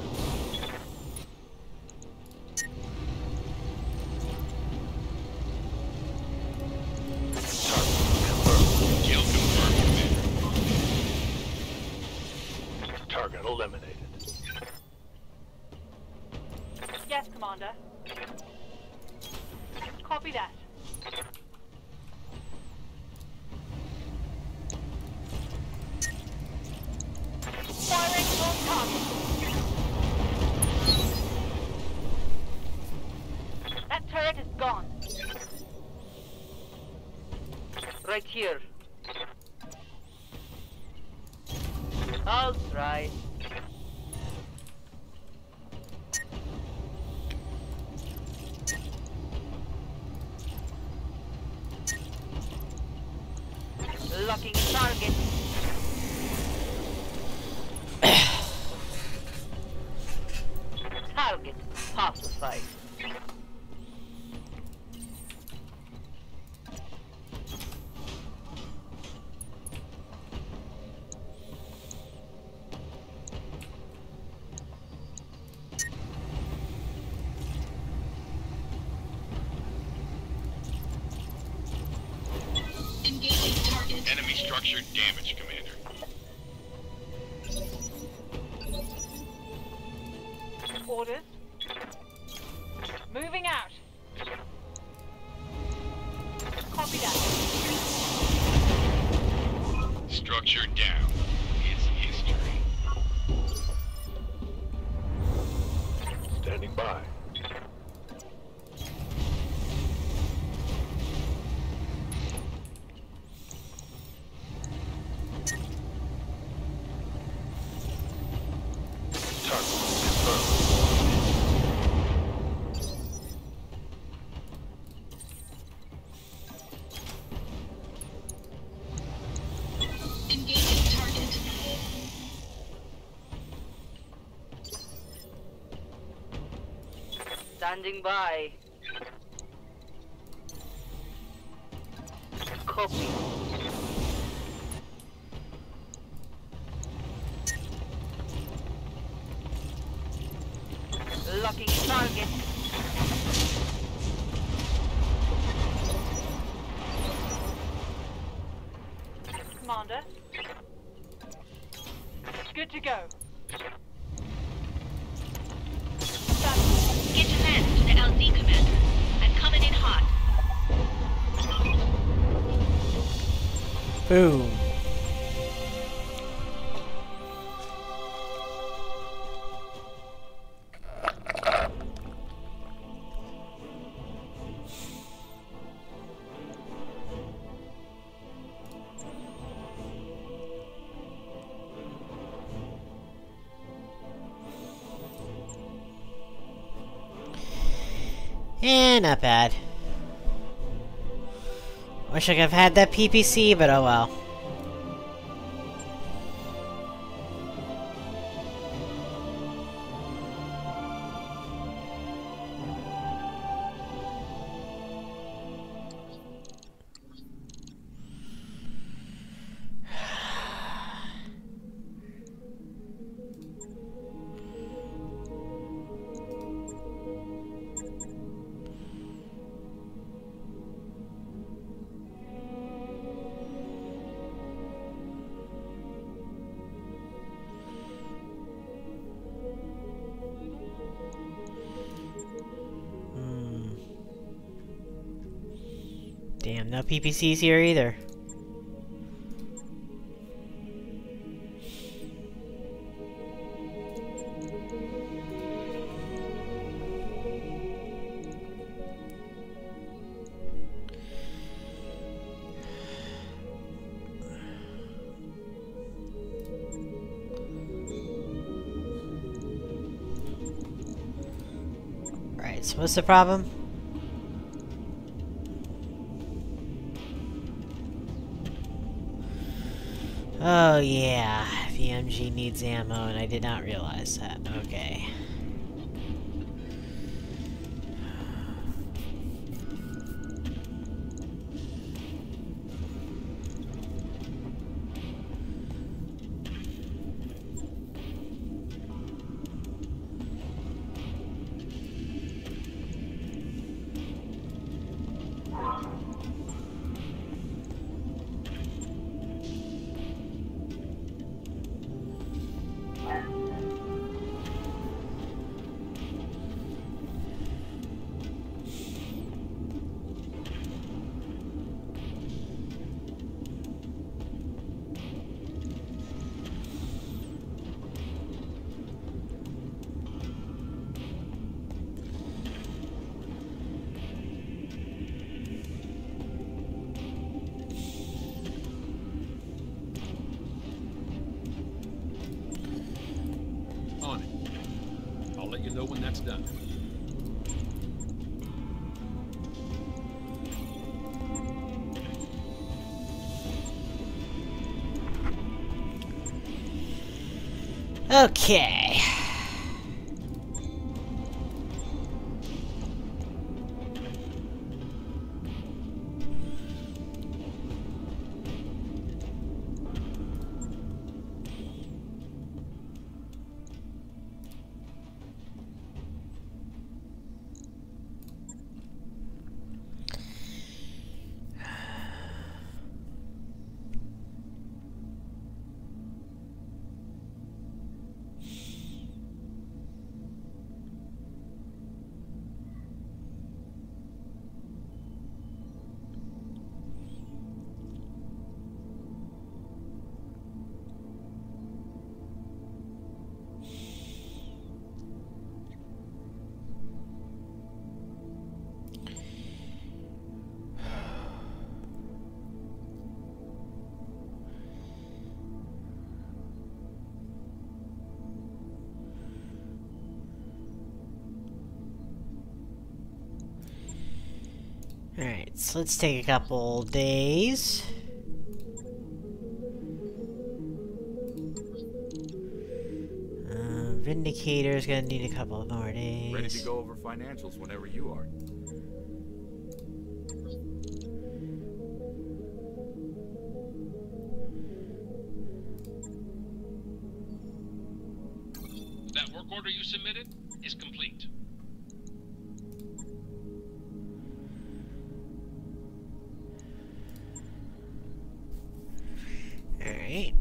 Commander. Copy that. Firing on target. That turret is gone. Right here. I'll try. Locking target. Target pacified. Engaging target. Enemy structure damage, Commander. Orders. Moving out. Copy that. Structure down. It's history. Standing by. Target confirmed. Engaging target. Standing by. Copy. Locking target. Commander. Good to go. Get your hands to the L Z, Commander. I'm coming in hot. Boom. Eh, not bad. Wish I could have had that P P C, but oh well. Damn, no P P Cs here either. Right, so what's the problem? Oh yeah, the M G needs ammo and I did not realize that. Okay. know when that's done. Okay. Alright, so let's take a couple days. Uh, Vindicator's gonna need a couple more days. Ready to go over financials whenever you are. That work order you submitted is complete. Alright.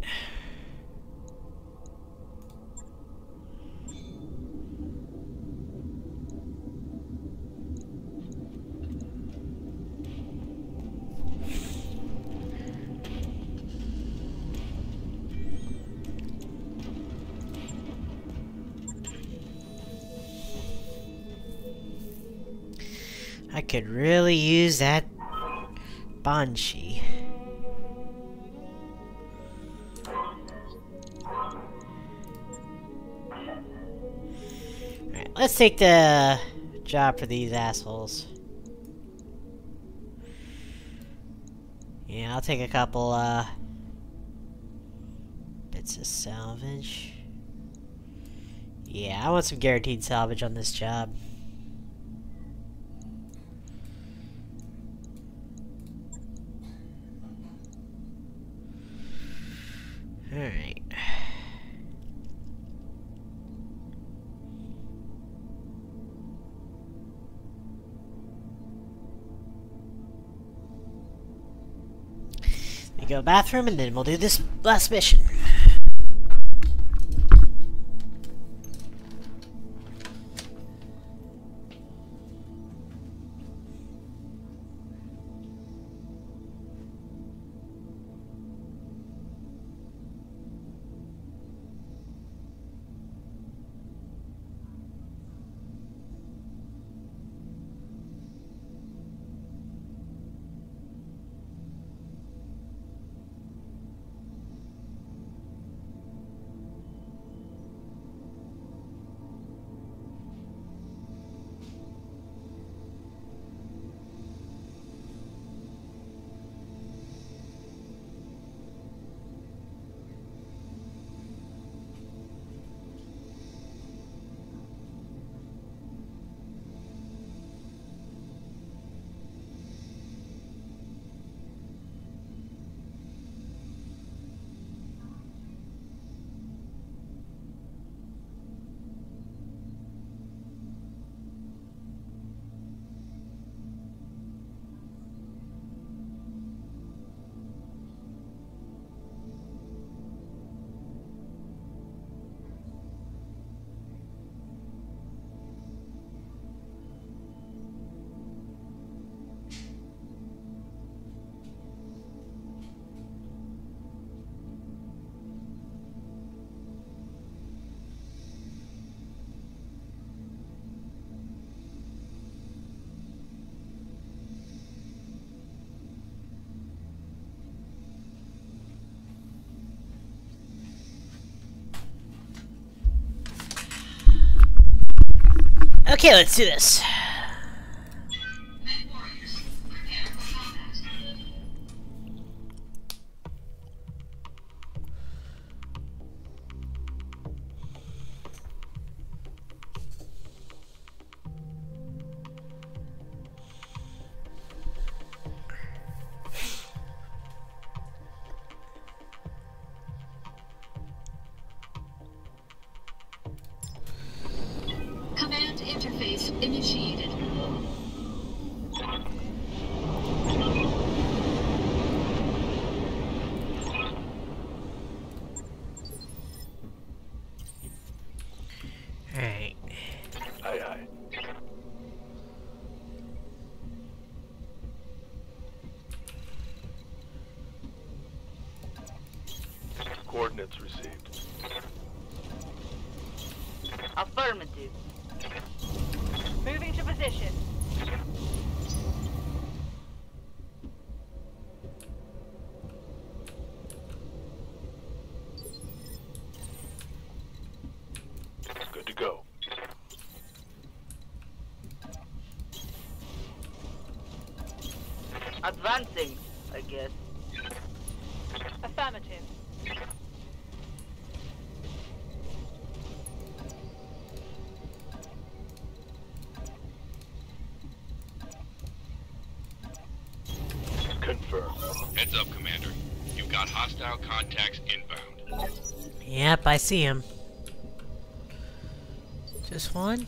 I could really use that Banshee. Alright, let's take the job for these assholes. Yeah, I'll take a couple, uh, bits of salvage. Yeah, I want some guaranteed salvage on this job. Alright. We go bathroom and then we'll do this last mission. Okay, let's do this. MechWarriors, prepare for combat. Command interface initiated. Alright. Aye, aye. Coordinates received. Affirmative. Moving to position. Good to go. Advancing, I guess. Affirmative. Confirm. Heads up, Commander. You've got hostile contacts inbound. Yep, I see him. Just one?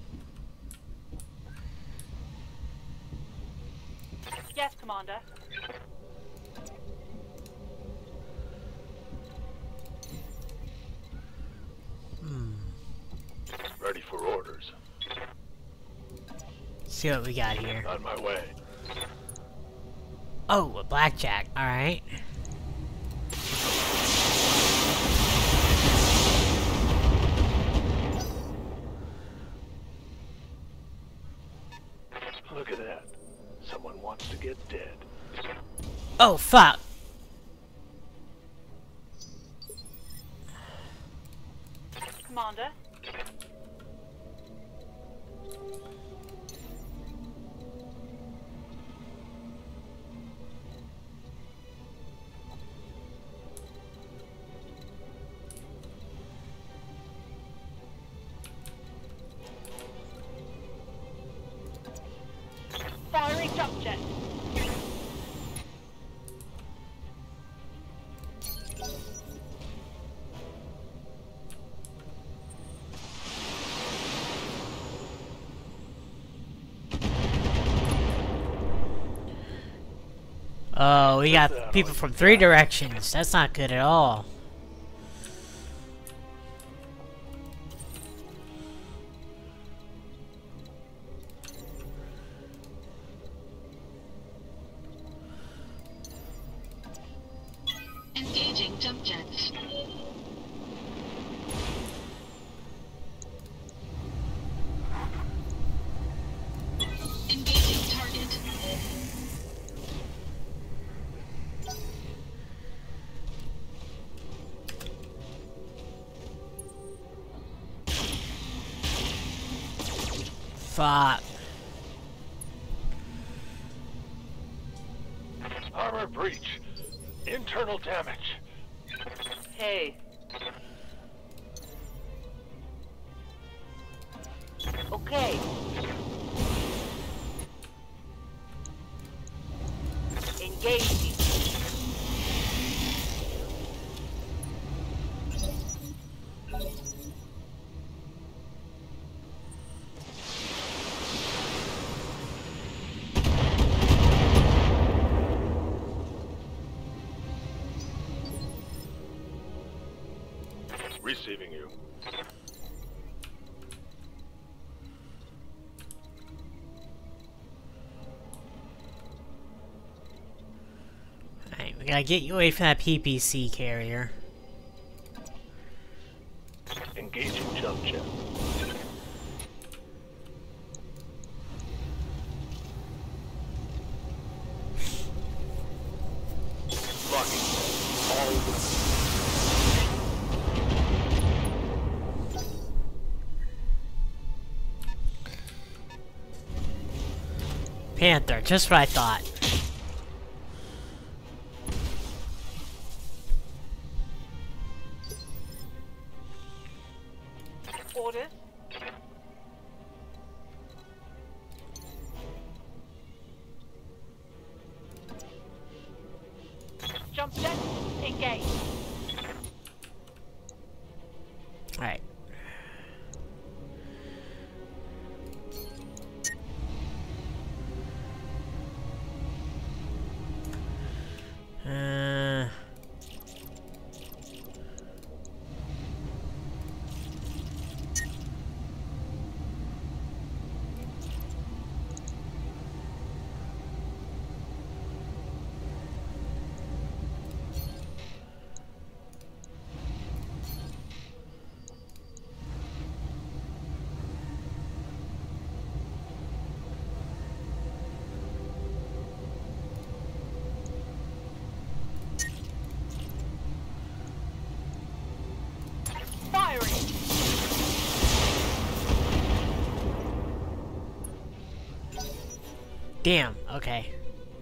Yes, Commander. Hmm. Ready for orders. See what we got here. On my way. Oh, a blackjack. Alright. Look at that. Someone wants to get dead. Oh, fuck. Commander. Firing jump jet. Oh, we got people from three directions. That's not good at all. Engaging jump jets. Engaging target. Fuck. Armor breach. Internal damage. Hey. Okay. Engaging. Receiving you. Alright, we gotta get you away from that P P C carrier. Engaging jump jet. Blocking all weapons. Panther, just what I thought. Orders. Jump set. Engage. Alright. Uh... Firing. Damn, okay.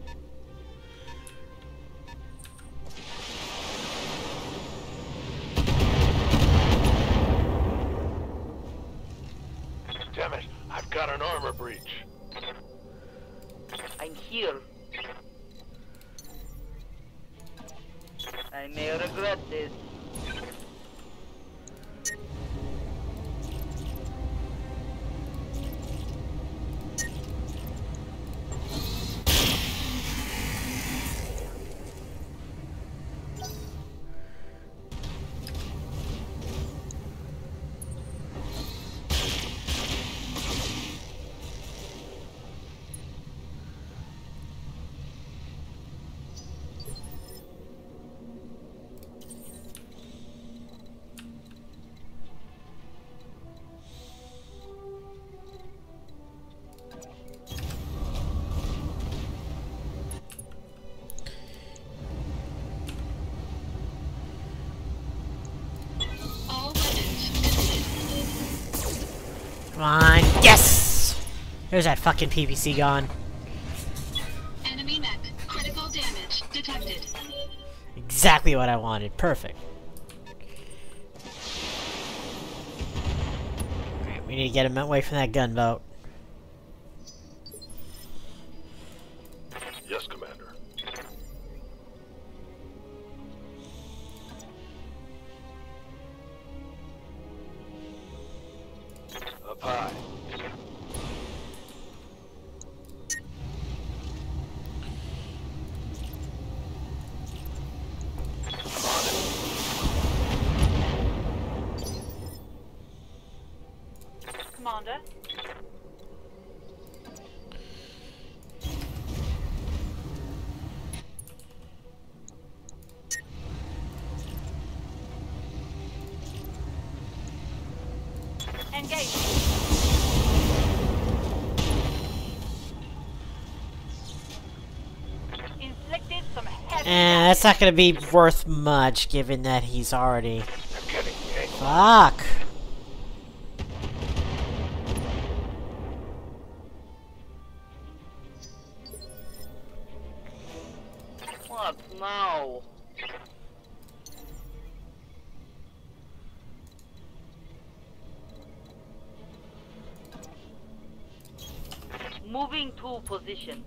Damn it, I've got an armor breach. I'm here. I may regret this. All weapons completed. Come on. Yes! There's that fucking P P C gone. Enemy mech. Critical damage detected. Exactly what I wanted. Perfect. Alright, we need to get him away from that gunboat. Yes, Commander. Up high. I'm on it. Commander. Engage. Inflicted some heavy Eh, that's not gonna be worth much, given that he's already... I'm getting angled. Fuck! What now? Moving to position.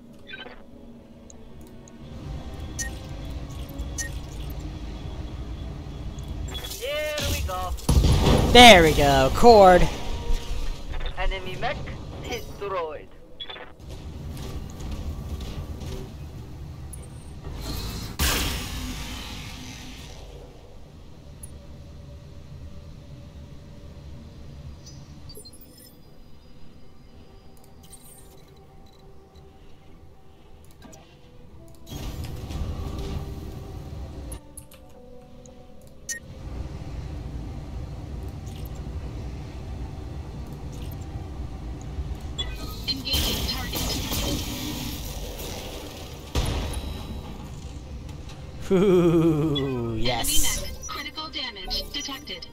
Here we go. There we go, cord. Enemy mech destroyed. Engaging target. Ooh, Enemy yes. mech. Critical damage detected.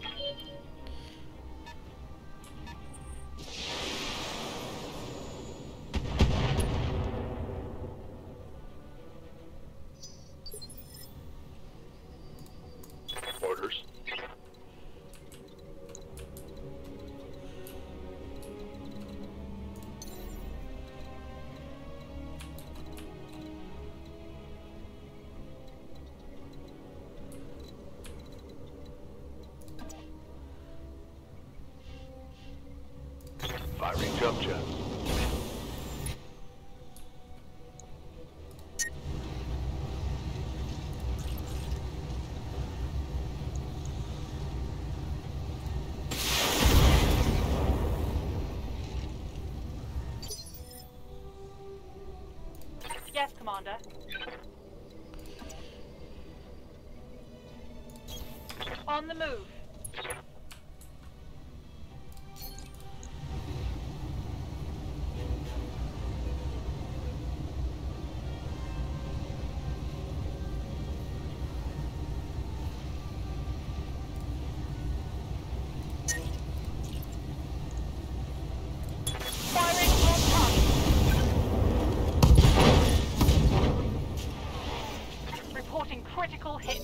jumped you. Yes, Commander. On the move. Firing on target. Reporting critical hit.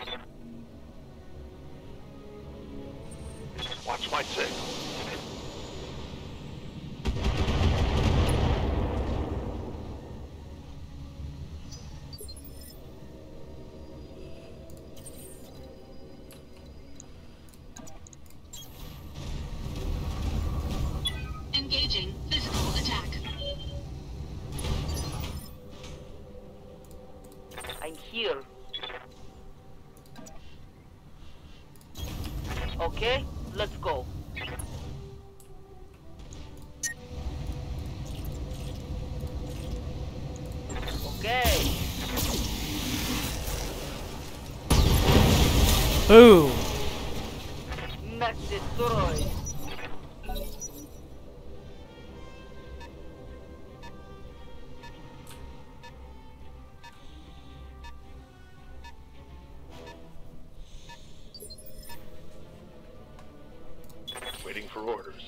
Watch my signal. Engaging physical attack. I'm here. Okay, let's go. Okay. Boom! Mech destroyed. Waiting for orders.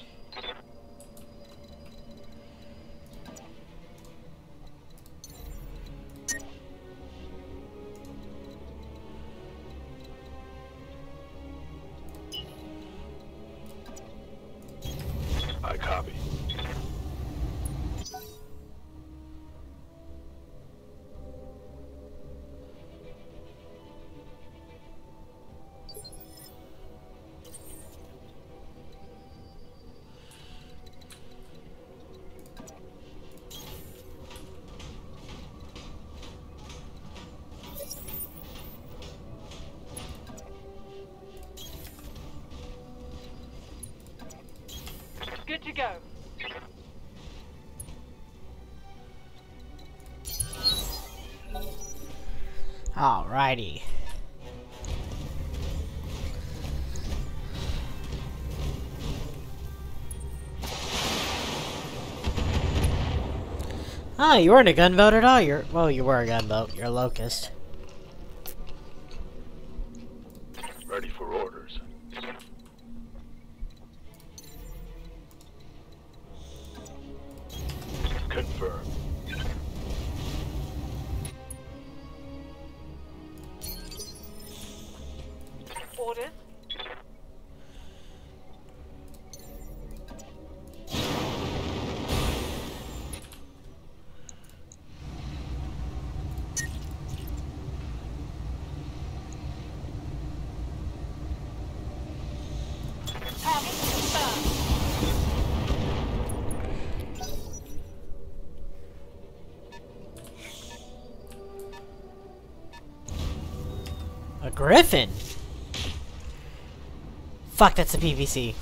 I copy. Good to go. Alrighty. Oh, you weren't a gunboat at all. You're well, you were a gunboat. You're a locust. Ready for orders. Confirm. Orders. Target confirmed. A griffin? Fuck, that's a P P C.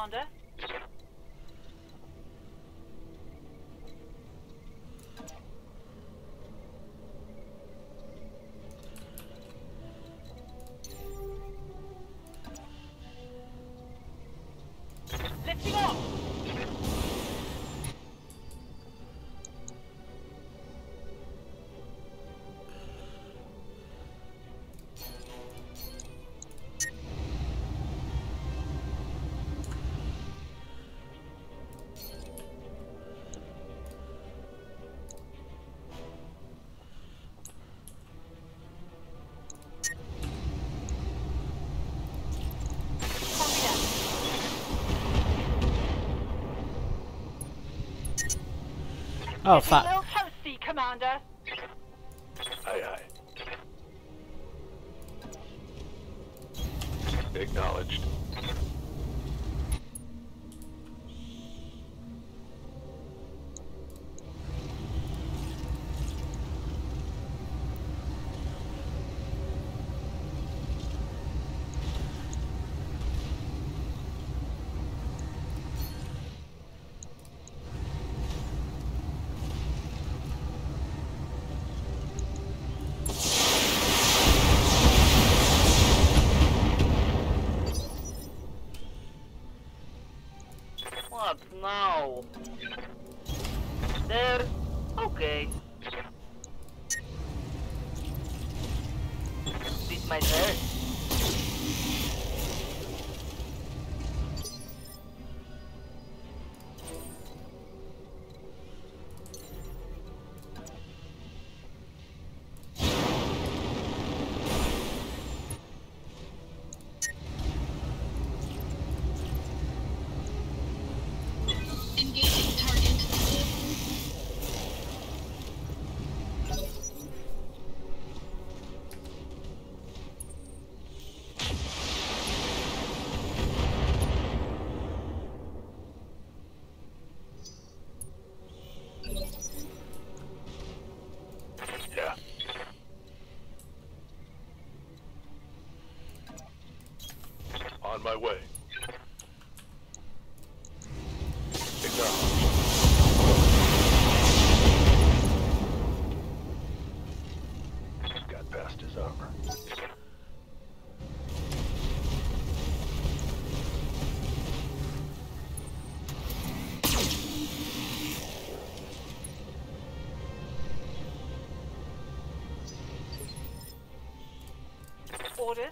Commander. Lifting off! Oh, fuck. Well toasty, Commander. Aye, aye. Acknowledged. What now? There. Okay. This might hurt. Engaging target. Yeah. On my way. Acknowledged. Got past his armor. Orders.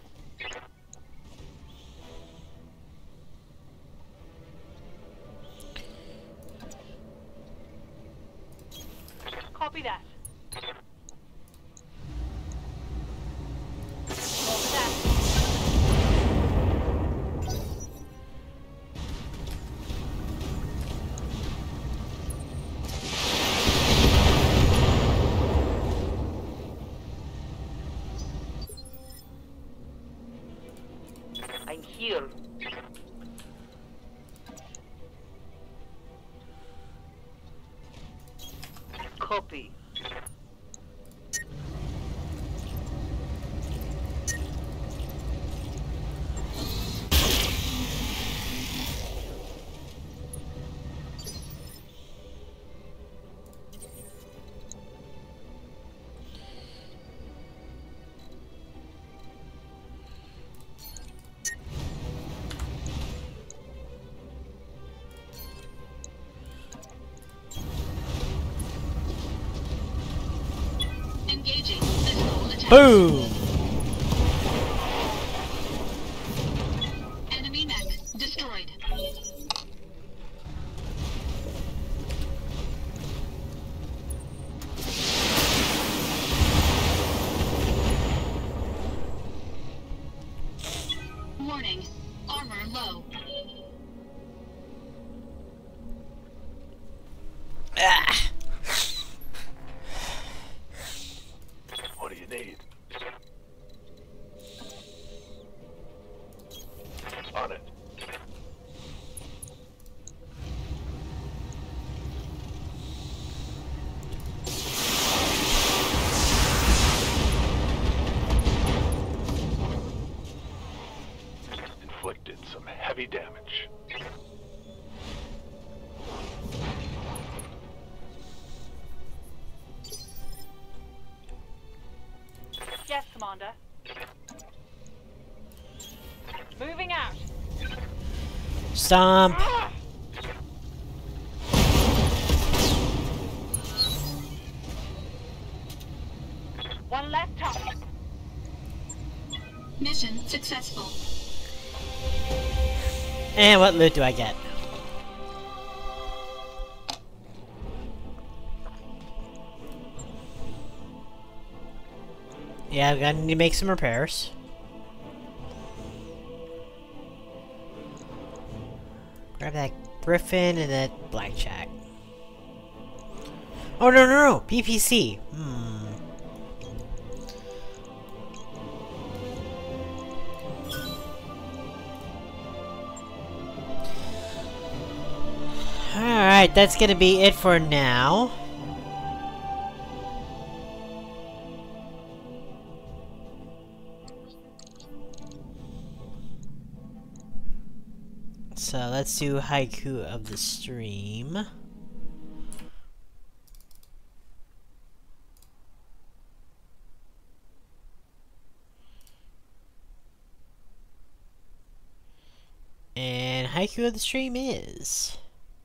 Copy that. Copy that. I'm here. Copy. Engaging physical attack. Boom! Enemy mech destroyed. Warning. Armor low. Ah. What do you need? Commander. Moving out. Stomp. One left top. Mission successful. And what loot do I get? Yeah, I'm gonna need to make some repairs. Grab that Griffin and that Blackjack. Oh, no, no, no! P P C! Hmm. Alright, that's gonna be it for now. So let's do haiku of the stream. And haiku of the stream is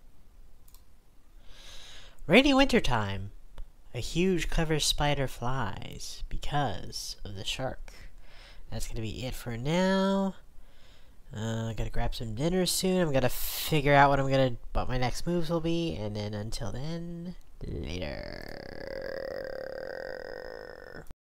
rainy wintertime. A huge clever spider flies because of the shark. That's gonna be it for now. Uh, I gotta grab some dinner soon. I'm gonna figure out what I'm gonna, what my next moves will be, and then until then, later.